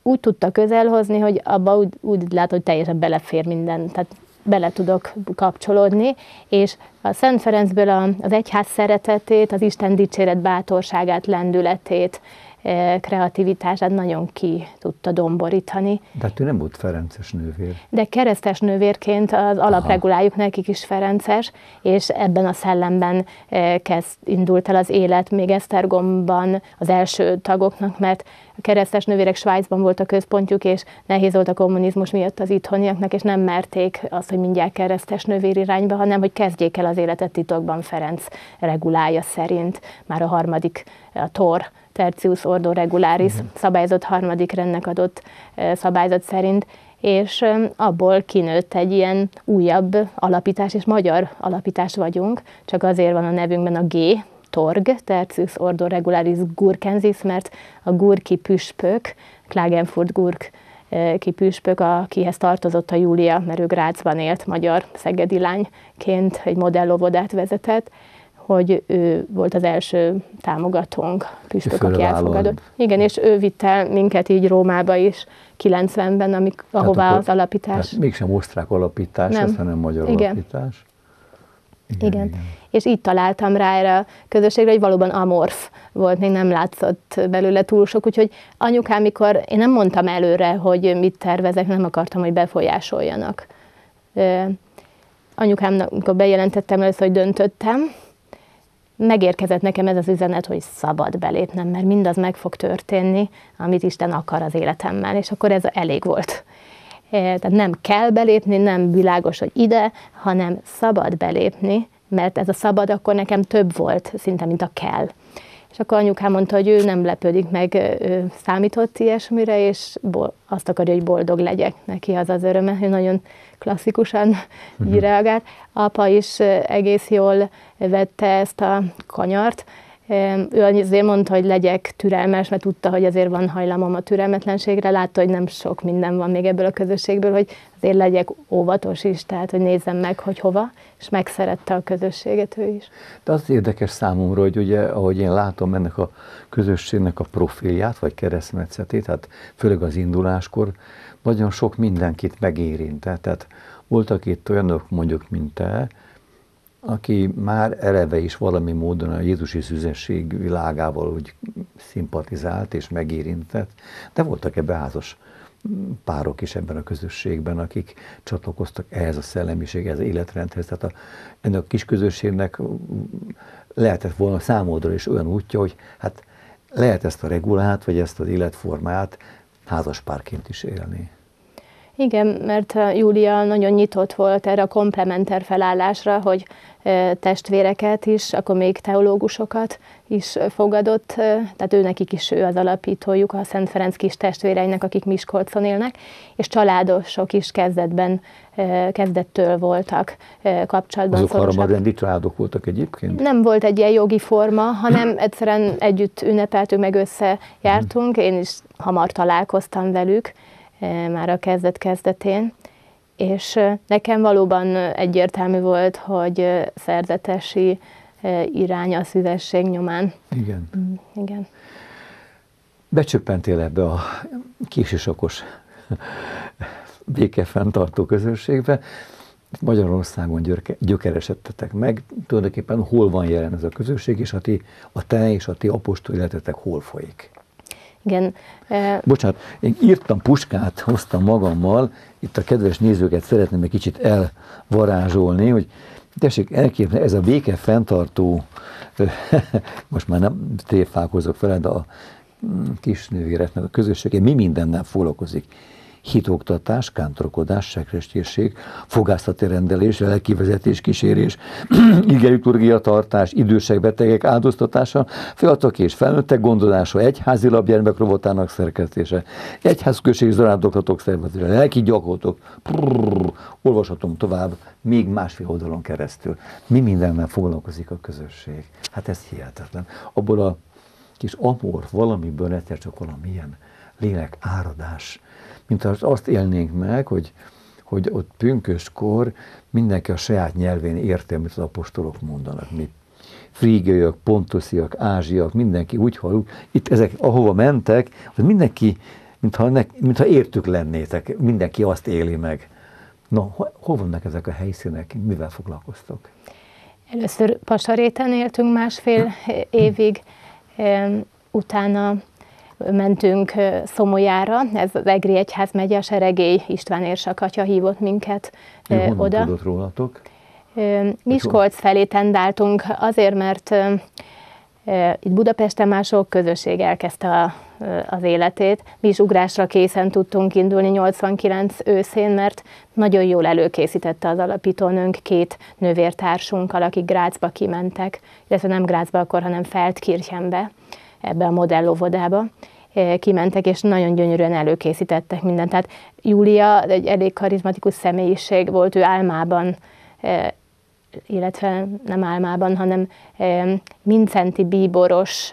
úgy tudta közelhozni, hogy abba úgy, úgy lát, hogy teljesen belefér minden, tehát bele tudok kapcsolódni, és a Szent Ferencből az egyház szeretetét, az Isten dicséret bátorságát, lendületét, kreativitását nagyon ki tudta domborítani. De ő nem volt ferences nővér. De keresztes nővérként az alapregulájuk nekik is ferences, és ebben a szellemben kezd, indult el az élet még Esztergomban az első tagoknak, mert a keresztes nővérek Svájcban volt a központjuk, és nehéz volt a kommunizmus miatt az itthoniaknak, és nem merték azt, hogy mindjárt keresztes nővér irányba, hanem hogy kezdjék el az életet titokban Ferenc regulája szerint. Már a harmadik, a Tor, Tertius Ordo Regularis, uh-huh. szabályozott harmadik rendnek adott szabályzat szerint, és abból kinőtt egy ilyen újabb alapítás, és magyar alapítás vagyunk, csak azért van a nevünkben a G, Torg, Tertius Ordo Regularis Gurkensis, mert a gurki püspök, Klagenfurt gurki püspök, akihez tartozott a Júlia, mert ő Grácsban élt, magyar szegedi lányként, egy modellóvodát vezetett, hogy ő volt az első támogatónk, püspök, aki elfogadott. Igen, és ő vitt el minket így Rómába is, kilencvenben, amik, ahová akkor, az alapítás. Mégsem osztrák alapítás, nem. Ez, hanem magyar igen. alapítás. Igen, igen. igen. És így találtam rá erre a közösségre, hogy valóban amorf volt, még nem látszott belőle túl sok, úgyhogy anyukám, mikor én nem mondtam előre, hogy mit tervezek, nem akartam, hogy befolyásoljanak. Anyukámnak, amikor bejelentettem először, hogy döntöttem, megérkezett nekem ez az üzenet, hogy szabad belépnem, mert mindaz meg fog történni, amit Isten akar az életemmel, és akkor ez elég volt. Tehát nem kell belépni, nem világos, hogy ide, hanem szabad belépni, mert ez a szabad akkor nekem több volt, szinte, mint a kell. És akkor anyukám mondta, hogy ő nem lepődik meg, ő számított ilyesmire, és azt akarja, hogy boldog legyek, neki az az öröme, ő nagyon klasszikusan uh-huh. így reagált. Apa is egész jól vette ezt a kanyart. Ő azért mondta, hogy legyek türelmes, mert tudta, hogy azért van hajlamom a türelmetlenségre, látta, hogy nem sok minden van még ebből a közösségből, hogy azért legyek óvatos is, tehát hogy nézzem meg, hogy hova, és megszerette a közösséget ő is. De az érdekes számomra, hogy ugye, ahogy én látom ennek a közösségnek a profilját, vagy keresztmetszetét, hát főleg az induláskor, nagyon sok mindenkit megérintett. Tehát voltak itt olyanok, mondjuk, mint te, aki már eleve is valami módon a Jézusi szüzesség világával úgy szimpatizált és megérintett, de voltak ebben házas párok is ebben a közösségben, akik csatlakoztak ehhez a szellemiséghez, ehhez az életrendhez. Tehát a, ennek a kis közösségnek lehetett volna számodra is olyan útja, hogy hát lehet ezt a regulát, vagy ezt az életformát házaspárként is élni. Igen, mert Júlia nagyon nyitott volt erre a komplementer felállásra, hogy testvéreket is, akkor még teológusokat is fogadott, tehát ő nekik is ő az alapítójuk, a Szent Ferenc kis testvéreinek, akik Miskolcon élnek, és családosok is kezdetben, kezdettől voltak kapcsolatban. Azok harmadrendi családok voltak egyébként? Nem volt egy ilyen jogi forma, hanem egyszerűen együtt ünnepeltünk, meg összejártunk, én is hamar találkoztam velük, már a kezdet-kezdetén, és nekem valóban egyértelmű volt, hogy szerzetesi irány a szüzesség nyomán. Igen. Igen. Becsöppentél ebbe a késősakos békefenntartó közösségbe, Magyarországon gyökeresedtetek meg, tulajdonképpen hol van jelen ez a közösség, és a, ti, a te és a ti apostoli életetek hol folyik? Igen. Bocsánat, én írtam puskát, hoztam magammal, itt a kedves nézőket szeretném egy kicsit elvarázsolni, hogy tessék elképzelni, ez a béke fenntartó, most már nem tréfálkozok vele, de a kis nővéreknek a közössége mi mindennel foglalkozik. Hitoktatás, kántorkodás, sekrestérség, fogászati rendelés, lelkivezetés, kísérés, igeliturgia tartás, idősek, betegek áldoztatása, fiatalok és felnőttek gondozása, egyházi labgyermek robotának szerkesztése, egyházközség zarándoklatok szervezése, lelki gyakorlatok, prrrr, olvashatom tovább, még másfél oldalon keresztül. Mi mindennel foglalkozik a közösség? Hát ez hihetetlen. Abból a kis amorf valamiből egyszer csak valamilyen lélek áradás, mint azt élnénk meg, hogy, hogy ott pünköstkor mindenki a saját nyelvén érti, amit az apostolok mondanak. Mi frígiaiak, pontosziak, ázsiak, mindenki úgy halljuk. Itt ezek, ahova mentek, hogy mindenki, mintha, ne, mintha értük lennétek, mindenki azt éli meg. Na, hol vannak ezek a helyszínek, mivel foglalkoztok? Először Pasaréten éltünk másfél évig, utána mentünk Szomolyára, ez az Egri Egyházmegye, a Seregély István érsakatya hívott minket ő honnan oda. Tudott rólatok? Miskolc felé tendáltunk azért, mert itt Budapesten már sok közösség elkezdte a, az életét. Mi is ugrásra készen tudtunk indulni nyolcvankilenc őszén, mert nagyon jól előkészítette az alapítónőnk két nővértársunkkal, akik Grazba kimentek, illetve nem Grazba akkor, hanem Feldkirchenbe, ebbe a modellóvodába kimentek, és nagyon gyönyörűen előkészítettek mindent. Tehát Júlia egy elég karizmatikus személyiség volt, ő álmában, illetve nem álmában, hanem Mincenti bíboros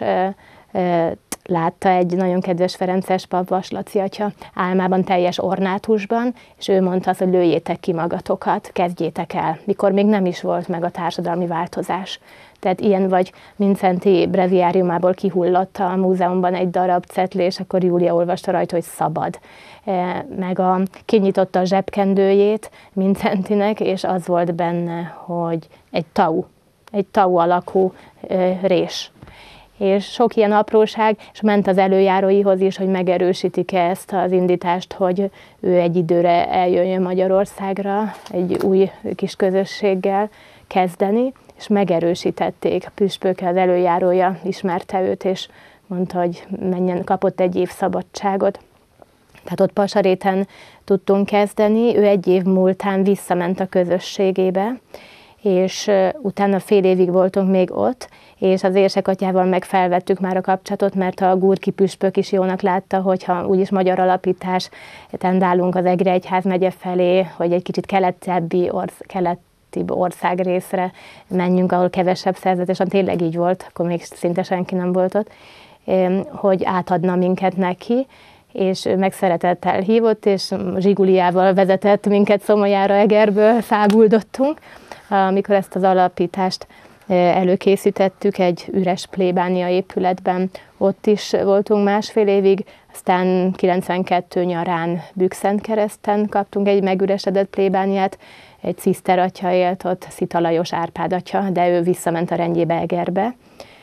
látta egy nagyon kedves ferences pap, Vaslaci atya, álmában teljes ornátusban, és ő mondta azt, hogy lőjétek ki magatokat, kezdjétek el, mikor még nem is volt meg a társadalmi változás. Tehát ilyen vagy Mincenti breviáriumából kihullott a múzeumban egy darab cetli, és akkor Júlia olvasta rajta, hogy szabad. Meg a, kinyitotta a zsebkendőjét Mincentinek, és az volt benne, hogy egy tau, egy tau alakú rés. És sok ilyen apróság, és ment az előjáróihoz is, hogy megerősítik-e ezt az indítást, hogy ő egy időre eljöjjön Magyarországra, egy új kis közösséggel kezdeni, és megerősítették. A püspök, az előjárója ismerte őt, és mondta, hogy menjen, kapott egy év szabadságot. Tehát ott Pasaréten tudtunk kezdeni, ő egy év múltán visszament a közösségébe, és utána fél évig voltunk még ott, és az érsekatyával meg felvettük már a kapcsolatot, mert a Gurki püspök is jónak látta, hogyha úgyis magyar alapítás, tendálunk az Egri Egyházmegye felé, hogy egy kicsit keletebbi orsz, keletibb országrészre menjünk, ahol kevesebb szerzetesen, tényleg így volt, akkor még szinte senki nem volt ott, hogy átadna minket neki, és meg szeretettel hívott, és Zsiguliával vezetett minket Szomolyára, Egerből száguldottunk, amikor ezt az alapítást előkészítettük egy üres plébánia épületben, ott is voltunk másfél évig, aztán kilencvenkettő nyarán Bükszentkereszten kaptunk egy megüresedett plébániát, egy ciszter atya élt ott, Szita Lajos Árpád atya, de ő visszament a rendjébe, Egerbe,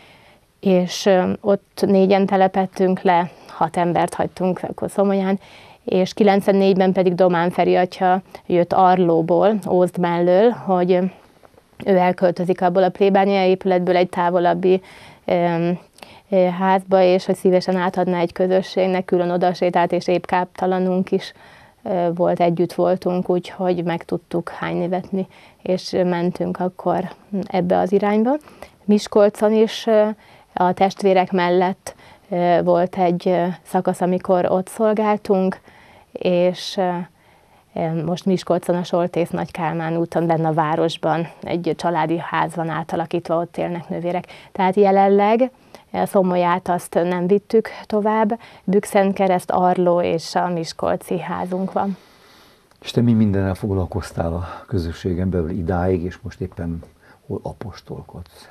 és ott négyen telepettünk le, hat embert hagytunk akkor Szomolyán, és kilencvennégyben pedig Domán Feri atya jött Arlóból, Ózd mellől, hogy ő elköltözik abból a plébánia épületből egy távolabbi um, házba, és hogy szívesen átadná egy közösségnek, külön odasétált, és épp káptalanunk is uh, volt, együtt voltunk, úgyhogy meg tudtuk hánynivetni, és mentünk akkor ebbe az irányba. Miskolcon is uh, a testvérek mellett uh, volt egy uh, szakasz, amikor ott szolgáltunk, és uh, most Miskolcon a Soltész Nagy Kálmán úton, benne a városban egy családi ház van átalakítva, ott élnek nővérek. Tehát jelenleg a Szomolyát azt nem vittük tovább, Bükkszentkereszt, Arló és a miskolci házunk van. És te mi mindennel foglalkoztál a közösségen belül idáig, és most éppen hol apostolkodsz?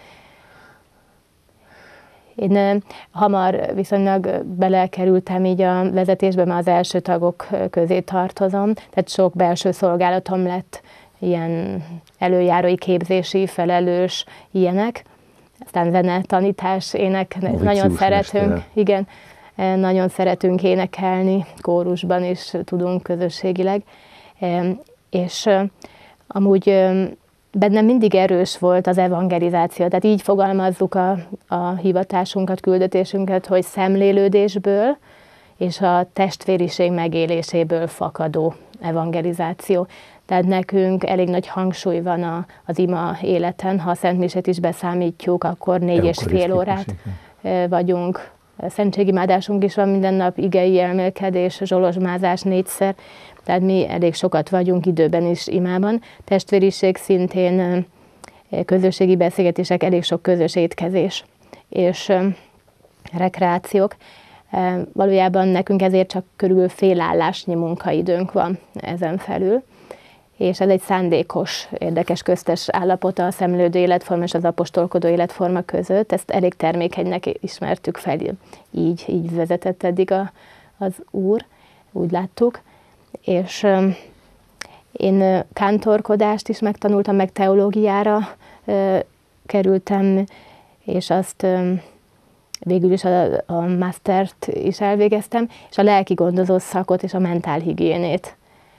Én hamar viszonylag belekerültem így a vezetésbe, mert az első tagok közé tartozom, tehát sok belső szolgálatom lett, ilyen előjárói képzési felelős ilyenek, aztán zene, tanítás, ének, nagyon szeretünk, mester. Igen, nagyon szeretünk énekelni, kórusban is tudunk közösségileg, és amúgy bennem mindig erős volt az evangelizáció, tehát így fogalmazzuk a, a hivatásunkat, küldetésünket, hogy szemlélődésből és a testvériség megéléséből fakadó evangelizáció. Tehát nekünk elég nagy hangsúly van a, az ima életen, ha a Szentmisét is beszámítjuk, akkor négy és fél órát vagyunk. Szentségimádásunk is van minden nap, igei elmélkedés, zsolozsmázás négyszer, tehát mi elég sokat vagyunk időben is imában. Testvériség szintén, közösségi beszélgetések, elég sok közös étkezés és rekreációk. Valójában nekünk ezért csak körülbelül félállásnyi munkaidőnk van ezen felül, és ez egy szándékos, érdekes köztes állapota a szemlődő életforma és az apostolkodó életforma között. Ezt elég termékenynek ismertük fel, így, így vezetett eddig a, az Úr, úgy láttuk, és én kántorkodást is megtanultam, meg teológiára kerültem, és azt végül is a, a mastert is elvégeztem, és a lelki gondozó szakot és a mentálhigiénét.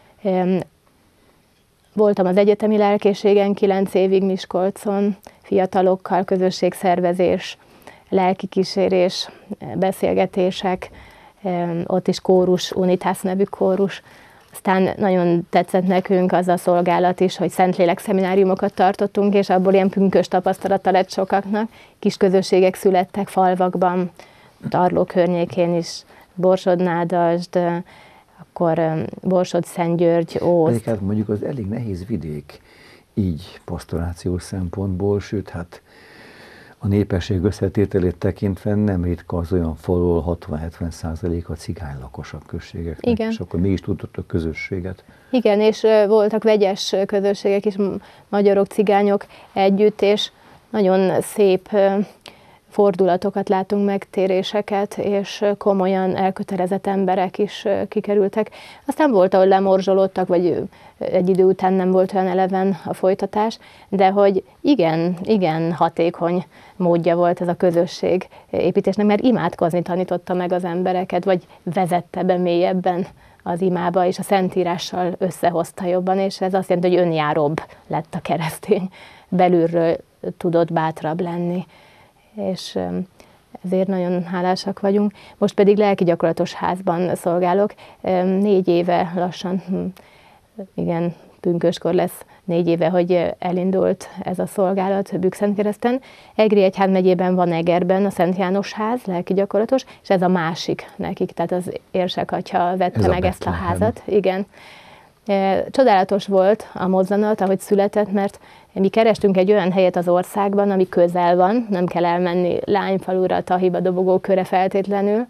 Voltam az egyetemi lelkészségen kilenc évig Miskolcon, fiatalokkal, közösségszervezés, lelki kísérés, beszélgetések, ott is kórus, Unitas nevű kórus. Aztán nagyon tetszett nekünk az a szolgálat is, hogy Szentlélek szemináriumokat tartottunk, és abból ilyen pünkös tapasztalata lett sokaknak. Kis közösségek születtek falvakban, Tarló környékén is, Borsod-Nádasd, akkor Borsod-Szentgyörgy, Ózd. Hát mondjuk az elég nehéz vidék, így pastorációs szempontból, sőt, hát a népesség összetételét tekintve nem ritka az olyan falu, hatvan-hetven százalék a cigány lakos a községeknek, igen. És akkor mi is tudtuk a közösséget. Igen, és voltak vegyes közösségek is, magyarok, cigányok együtt, és nagyon szép fordulatokat látunk, megtéréseket, és komolyan elkötelezett emberek is kikerültek. Aztán volt, ahol lemorzsolódtak, vagy egy idő után nem volt olyan eleven a folytatás, de hogy igen, igen hatékony módja volt ez a közösség építésnek, mert imádkozni tanította meg az embereket, vagy vezette be mélyebben az imába, és a Szentírással összehozta jobban, és ez azt jelenti, hogy önjáróbb lett a keresztény, belülről tudott bátrabb lenni. És ezért nagyon hálásak vagyunk. Most pedig lelki gyakorlatos házban szolgálok. Négy éve lassan, igen, pünköskor lesz négy éve, hogy elindult ez a szolgálat Bükszentkereszten. Egri egyházmegyében van Egerben a Szent János ház, lelki gyakorlatos, és ez a másik nekik, tehát az Érsek atya vette ez meg a ezt a házat. Igen. Csodálatos volt a mozzanat, ahogy született, mert mi kerestünk egy olyan helyet az országban, ami közel van, nem kell elmenni Lányfalura, Tahiba, Dobogókörre feltétlenül,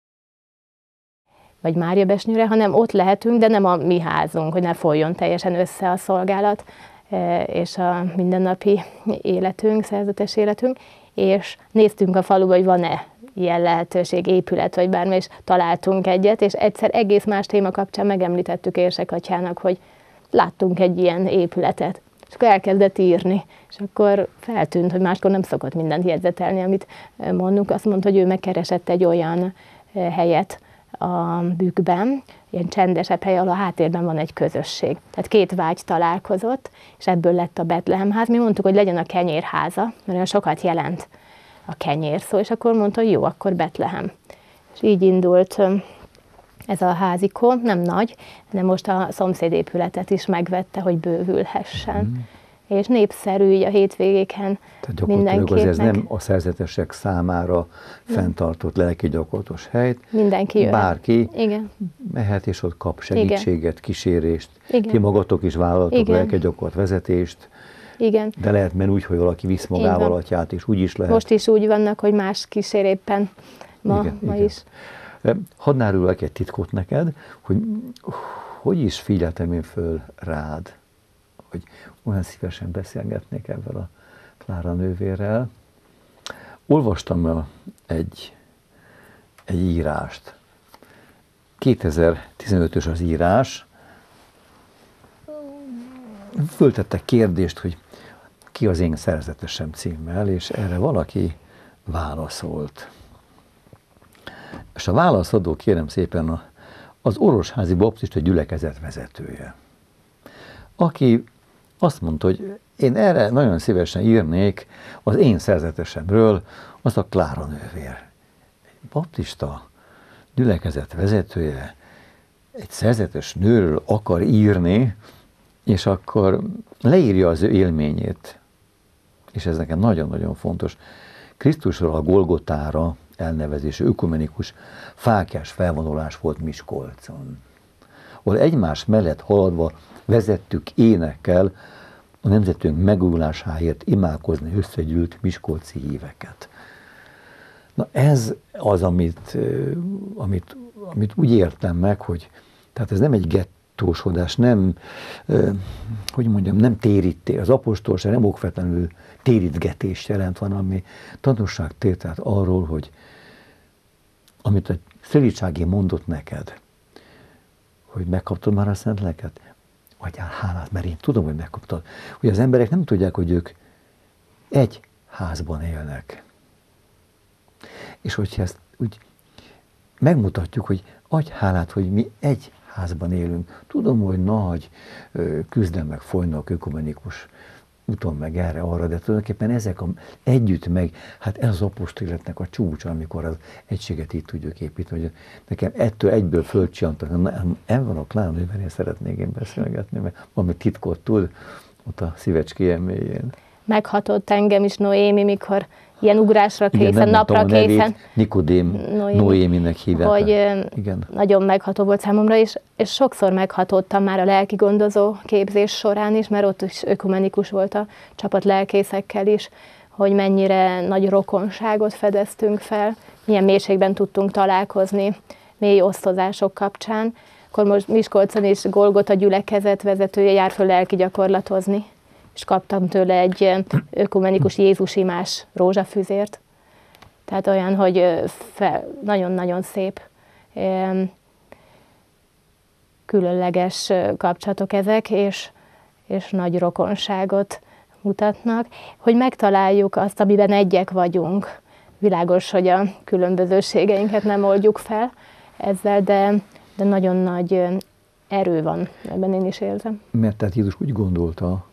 vagy Máriabesnyőre, hanem ott lehetünk, de nem a mi házunk, hogy ne folyjon teljesen össze a szolgálat és a mindennapi életünk, szerzetes életünk, és néztünk a faluba, hogy van-e ilyen lehetőség, épület, vagy bármi, és találtunk egyet, és egyszer egész más téma kapcsán megemlítettük Érsek atyának, hogy láttunk egy ilyen épületet. És akkor elkezdett írni, és akkor feltűnt, hogy máskor nem szokott mindent jegyzetelni, amit mondunk. Azt mondta, hogy ő megkeresett egy olyan helyet a Bükkben, ilyen csendesebb hely, ahol a háttérben van egy közösség. Tehát két vágy találkozott, és ebből lett a Betlehemház. Mi mondtuk, hogy legyen a kenyérháza, mert olyan sokat jelent a kenyér szó, és akkor mondta, hogy jó, akkor Betlehem. És így indult ez a házikó, nem nagy, de most a szomszédépületet is megvette, hogy bővülhessen. Mm. És népszerű így a hétvégéken mindenkinek. Ez nem a szerzetesek számára fenntartott lelki gyakorlatos helyt. Mindenki jöhet. Bárki igen. mehet, és ott kap segítséget, igen. kísérést. Igen. Ti magatok is vállaltok lelki gyakorlat vezetést. Igen. De lehet menni úgy, hogy valaki visz magával atyát, és úgy is lehet. Most is úgy vannak, hogy más kísér éppen ma, igen, ma igen. is. Hadd árulok egy titkot neked, hogy hogy is figyeltem én föl rád, hogy olyan szívesen beszélgetnék ezzel a Klára nővérrel. Olvastam egy, egy írást. kétezer-tizenötös az írás. Föltettek kérdést, hogy ki az én szerzetesem címmel, és erre valaki válaszolt. És a válaszadó, kérem szépen, az Orosházi Baptista gyülekezet vezetője, aki azt mondta, hogy én erre nagyon szívesen írnék az én szerzetesemről, az a Klára nővér. Egy baptista gyülekezet vezetője egy szerzetes nőről akar írni, és akkor leírja az ő élményét. És ez nekem nagyon-nagyon fontos. Krisztusról a Golgotára elnevezésű ökumenikus fáklyás felvonulás volt Miskolcon, ahol egymás mellett haladva vezettük énekkel a nemzetünk megújulásáért imádkozni összegyűlt miskolci híveket. Na ez az, amit, amit, amit úgy értem meg, hogy tehát ez nem egy gettósodás, nem, hogy mondjam, nem térítés. Az apostolság nem okvetlenül térítgetést jelent, van, ami tanúságtételt arról, hogy amit a Szelídsági mondott neked, hogy megkaptad már a szent lelket, adjál hálát, mert én tudom, hogy megkaptad. Hogy az emberek nem tudják, hogy ők egy házban élnek. És hogyha ezt úgy megmutatjuk, hogy adj hálát, hogy mi egy házban élünk. Tudom, hogy nagy küzdelmek folynak ökumenikus úton meg erre, arra, de tulajdonképpen ezek a, együtt meg, hát ez az apostoléletnek a csúcsa, amikor az egységet így tudjuk építeni, hogy nekem ettől egyből fölcsiantak, ebben a klán, amiben én szeretnék én beszélgetni, mert valami titkot tud ott a szívecskéje mélyén. Meghatott engem is Noémi, mikor ilyen ugrásra készen, napra készen. Nikodém, Noémi, Noéminek hívják. Hogy igen. Nagyon megható volt számomra, és, és sokszor meghatottam már a lelki gondozó képzés során is, mert ott is ökumenikus volt a csapat lelkészekkel is, hogy mennyire nagy rokonságot fedeztünk fel, milyen mélységben tudtunk találkozni mély osztozások kapcsán. Akkor most Miskolcon is Golgota gyülekezet vezetője jár föl lelki gyakorlatozni, és kaptam tőle egy ökumenikus Jézus imás rózsafüzért. Tehát olyan, hogy nagyon-nagyon szép, különleges kapcsolatok ezek, és, és nagy rokonságot mutatnak, hogy megtaláljuk azt, amiben egyek vagyunk. Világos, hogy a különbözőségeinket nem oldjuk fel ezzel, de, de nagyon nagy erő van, ebben én is érzem. Mert tehát Jézus úgy gondolta,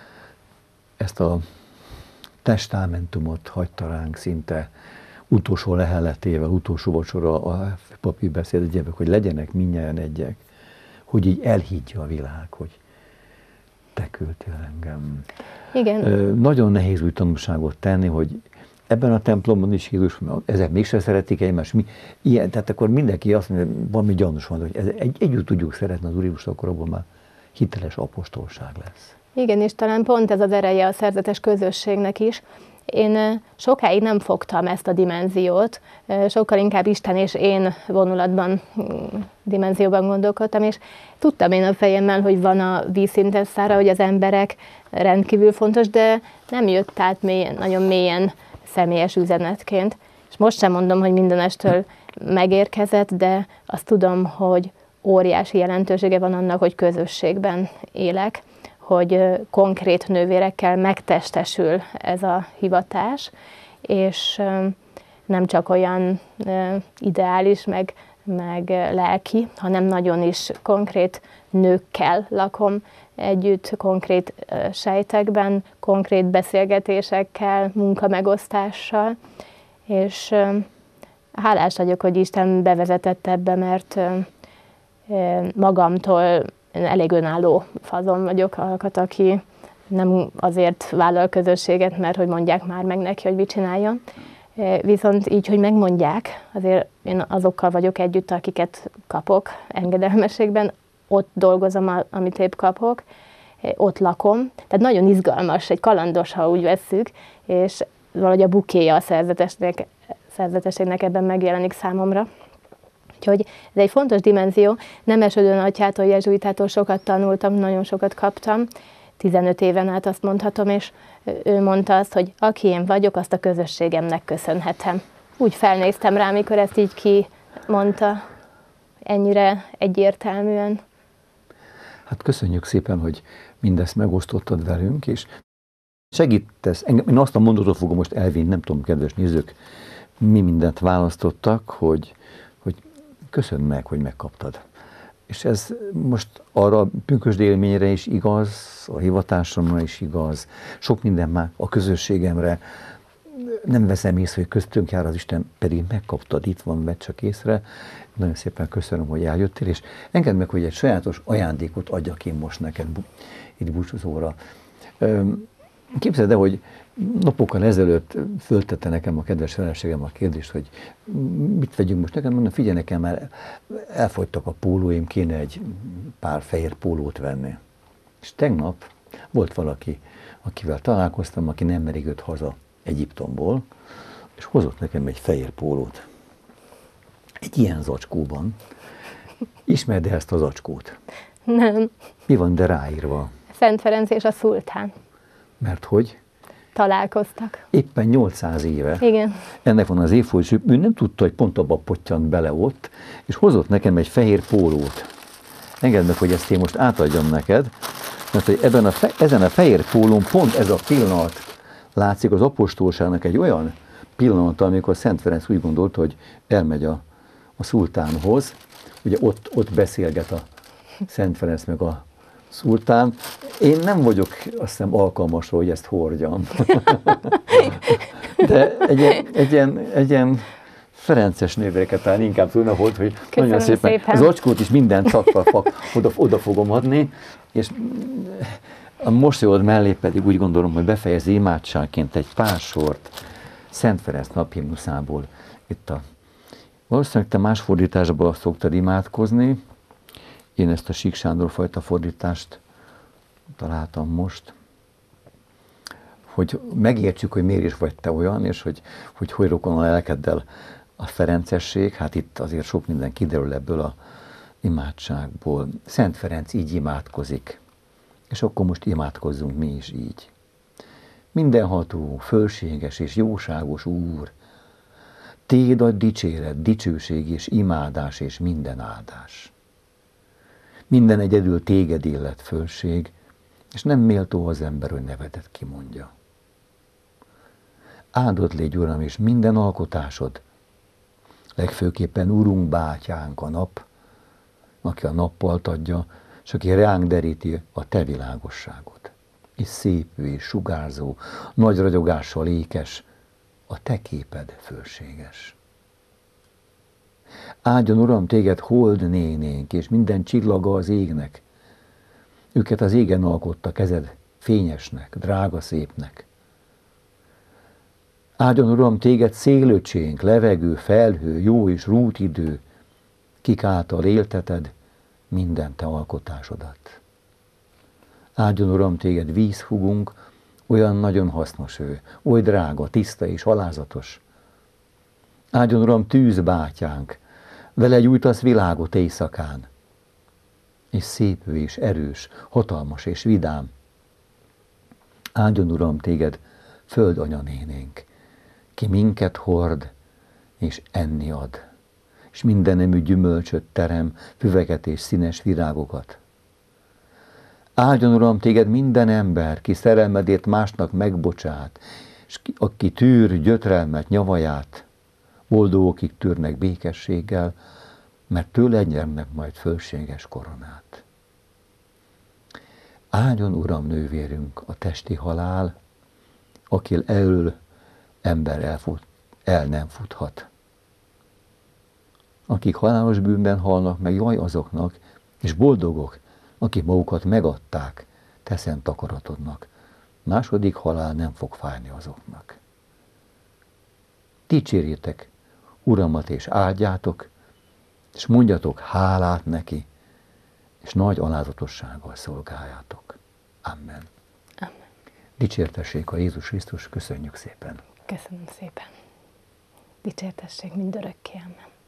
ezt a testamentumot hagyta ránk szinte utolsó leheletével, utolsó vacsora a papi beszéd egyébként, hogy legyenek mindnyájan egyek, hogy így elhiggye a világ, hogy te küldtél engem. Igen. Nagyon nehéz úgy tanulságot tenni, hogy ebben a templomban is Jézus, ezek mégsem szeretik egymást, mi, ilyen, tehát akkor mindenki azt mondja, hogy valami gyanús van, hogy ez, egy, együtt tudjuk szeretni az Úr Jézust, akkor abban már hiteles apostolság lesz. Igen, és talán pont ez az ereje a szerzetes közösségnek is. Én sokáig nem fogtam ezt a dimenziót, sokkal inkább Isten és én vonulatban, dimenzióban gondolkodtam, és tudtam én a fejemmel, hogy van a vízszintesszára, hogy az emberek rendkívül fontos, de nem jött át mélyen, nagyon mélyen személyes üzenetként. És most sem mondom, hogy mindenestől megérkezett, de azt tudom, hogy óriási jelentősége van annak, hogy közösségben élek, hogy konkrét nővérekkel megtestesül ez a hivatás, és nem csak olyan ideális, meg, meg lelki, hanem nagyon is konkrét nőkkel lakom együtt, konkrét sejtekben, konkrét beszélgetésekkel, munkamegosztással, és hálás vagyok, hogy Isten bevezetett ebbe, mert magamtól elég önálló fazon vagyok, alkat, aki nem azért vállal közösséget, mert hogy mondják már meg neki, hogy mit csináljon. Viszont így, hogy megmondják, azért én azokkal vagyok együtt, akiket kapok engedelmességben, ott dolgozom, amit épp kapok, ott lakom. Tehát nagyon izgalmas, egy kalandos, ha úgy vesszük, és valahogy a bukéja a szerzetesnek, szerzetességnek ebben megjelenik számomra. Úgyhogy ez egy fontos dimenzió. Nemesödő atyától, jezsuitától sokat tanultam, nagyon sokat kaptam. tizenöt éven át azt mondhatom, és ő mondta azt, hogy aki én vagyok, azt a közösségemnek köszönhetem. Úgy felnéztem rá, amikor ezt így kimondta, ennyire egyértelműen. Hát köszönjük szépen, hogy mindezt megosztottad velünk, és segítesz. Én azt a mondatot fogom most elvinni, nem tudom, kedves nézők, mi mindent választottak, hogy köszönd meg, hogy megkaptad. És ez most arra a pünkösdi élményre is igaz, a hivatásomra is igaz, sok minden már a közösségemre. Nem veszem észre, hogy köztünk jár az Isten, pedig megkaptad, itt van, vedd csak észre. Nagyon szépen köszönöm, hogy eljöttél, és engedd meg, hogy egy sajátos ajándékot adjak én most neked itt búcsúzóra. Képzeld el, hogy napokkal ezelőtt föltette nekem a kedves feleségem a kérdést, hogy mit vegyünk most nekem, mondom, figyelj nekem, már elfogytak a pólóim, kéne egy pár fehér pólót venni. És tegnap volt valaki, akivel találkoztam, aki nem merig jött haza Egyiptomból, és hozott nekem egy fehér pólót. Egy ilyen zacskóban. Ismerd el ezt a zacskót? Nem. Mi van de ráírva? Szent Ferenc és a szultán. Mert hogy? találkoztak. Éppen nyolcszáz éve. Igen. Ennek van az évfordulója, ő nem tudta, hogy pont abba pottyant bele ott, és hozott nekem egy fehér pólót. Engedd meg, hogy ezt én most átadjam neked, mert hogy ebben a fe, ezen a fehér pólón pont ez a pillanat látszik az apostolságnak egy olyan pillanat, amikor Szent Ferenc úgy gondolta, hogy elmegy a, a szultánhoz. Ugye ott, ott beszélget a Szent Ferenc meg a szultán. Én nem vagyok azt hiszem alkalmas, hogy ezt hordjam. De egy, egy, ilyen, egy ilyen ferences nővéreket talán inkább tudna volt, hogy Köszönöm nagyon szépen, szépen. az acskót is minden szakva oda, oda fogom adni, és a mosolyod mellé pedig úgy gondolom, hogy befejezi imádságként egy pár sort Szent Ferenc naphimnuszából. Itt a, valószínűleg te más fordításból szoktad imádkozni, én ezt a Sík Sándor fajta fordítást találtam most, hogy megértsük, hogy miért is vagy te olyan, és hogy hogy, hogy rokon a lelkeddel a ferencesség, hát itt azért sok minden kiderül ebből a imádságból. Szent Ferenc így imádkozik, és akkor most imádkozzunk mi is így. Mindenható, fölséges és jóságos Úr, Téd a dicséret, dicsőség és imádás és minden áldás. Minden egyedül téged illet fölség, és nem méltó az ember, hogy nevedet kimondja. Áldott légy, Uram, és minden alkotásod, legfőképpen Urunk bátyánk a nap, aki a nappalt adja, és aki ránk deríti a te világosságod. És szépű és sugárzó, nagy ragyogással ékes, a te képed fölséges. Áldjon, Uram, téged hold nénénk, és minden csillaga az égnek. Őket az égen alkotta kezed fényesnek, drága szépnek. Áldjon, Uram, téged szélöcsénk, levegő, felhő, jó és rútidő, kik által élteted minden te alkotásodat. Áldjon, Uram, téged vízhugunk, olyan nagyon hasznos ő, oly drága, tiszta és alázatos. Áldjon, Uram, tűzbátyánk, vele gyújtasz világot éjszakán, és szép ő és erős, hatalmas és vidám. Áldjon, Uram, téged földanya-nénénk, ki minket hord és enni ad, és minden nemű gyümölcsöt terem, füveket és színes virágokat. Áldjon, Uram, téged minden ember, ki szerelmedért másnak megbocsát, és ki, aki tűr gyötrelmet, nyavaját, boldogok, akik tűrnek békességgel, mert tőle nyernek majd fölséges koronát. Áldjon, Uram, nővérünk, a testi halál, aki elől ember elfut, el nem futhat. Akik halálos bűnben halnak meg, jaj azoknak, és boldogok, akik magukat megadták te szent akaratodnak. Második halál nem fog fájni azoknak. Dicsérjétek Uramat és áldjátok, és mondjatok hálát neki, és nagy alázatossággal szolgáljátok. Amen. Amen. Dicsértessék a Jézus Krisztus, köszönjük szépen. Köszönöm szépen. Dicsértessék mindörökké. Amen.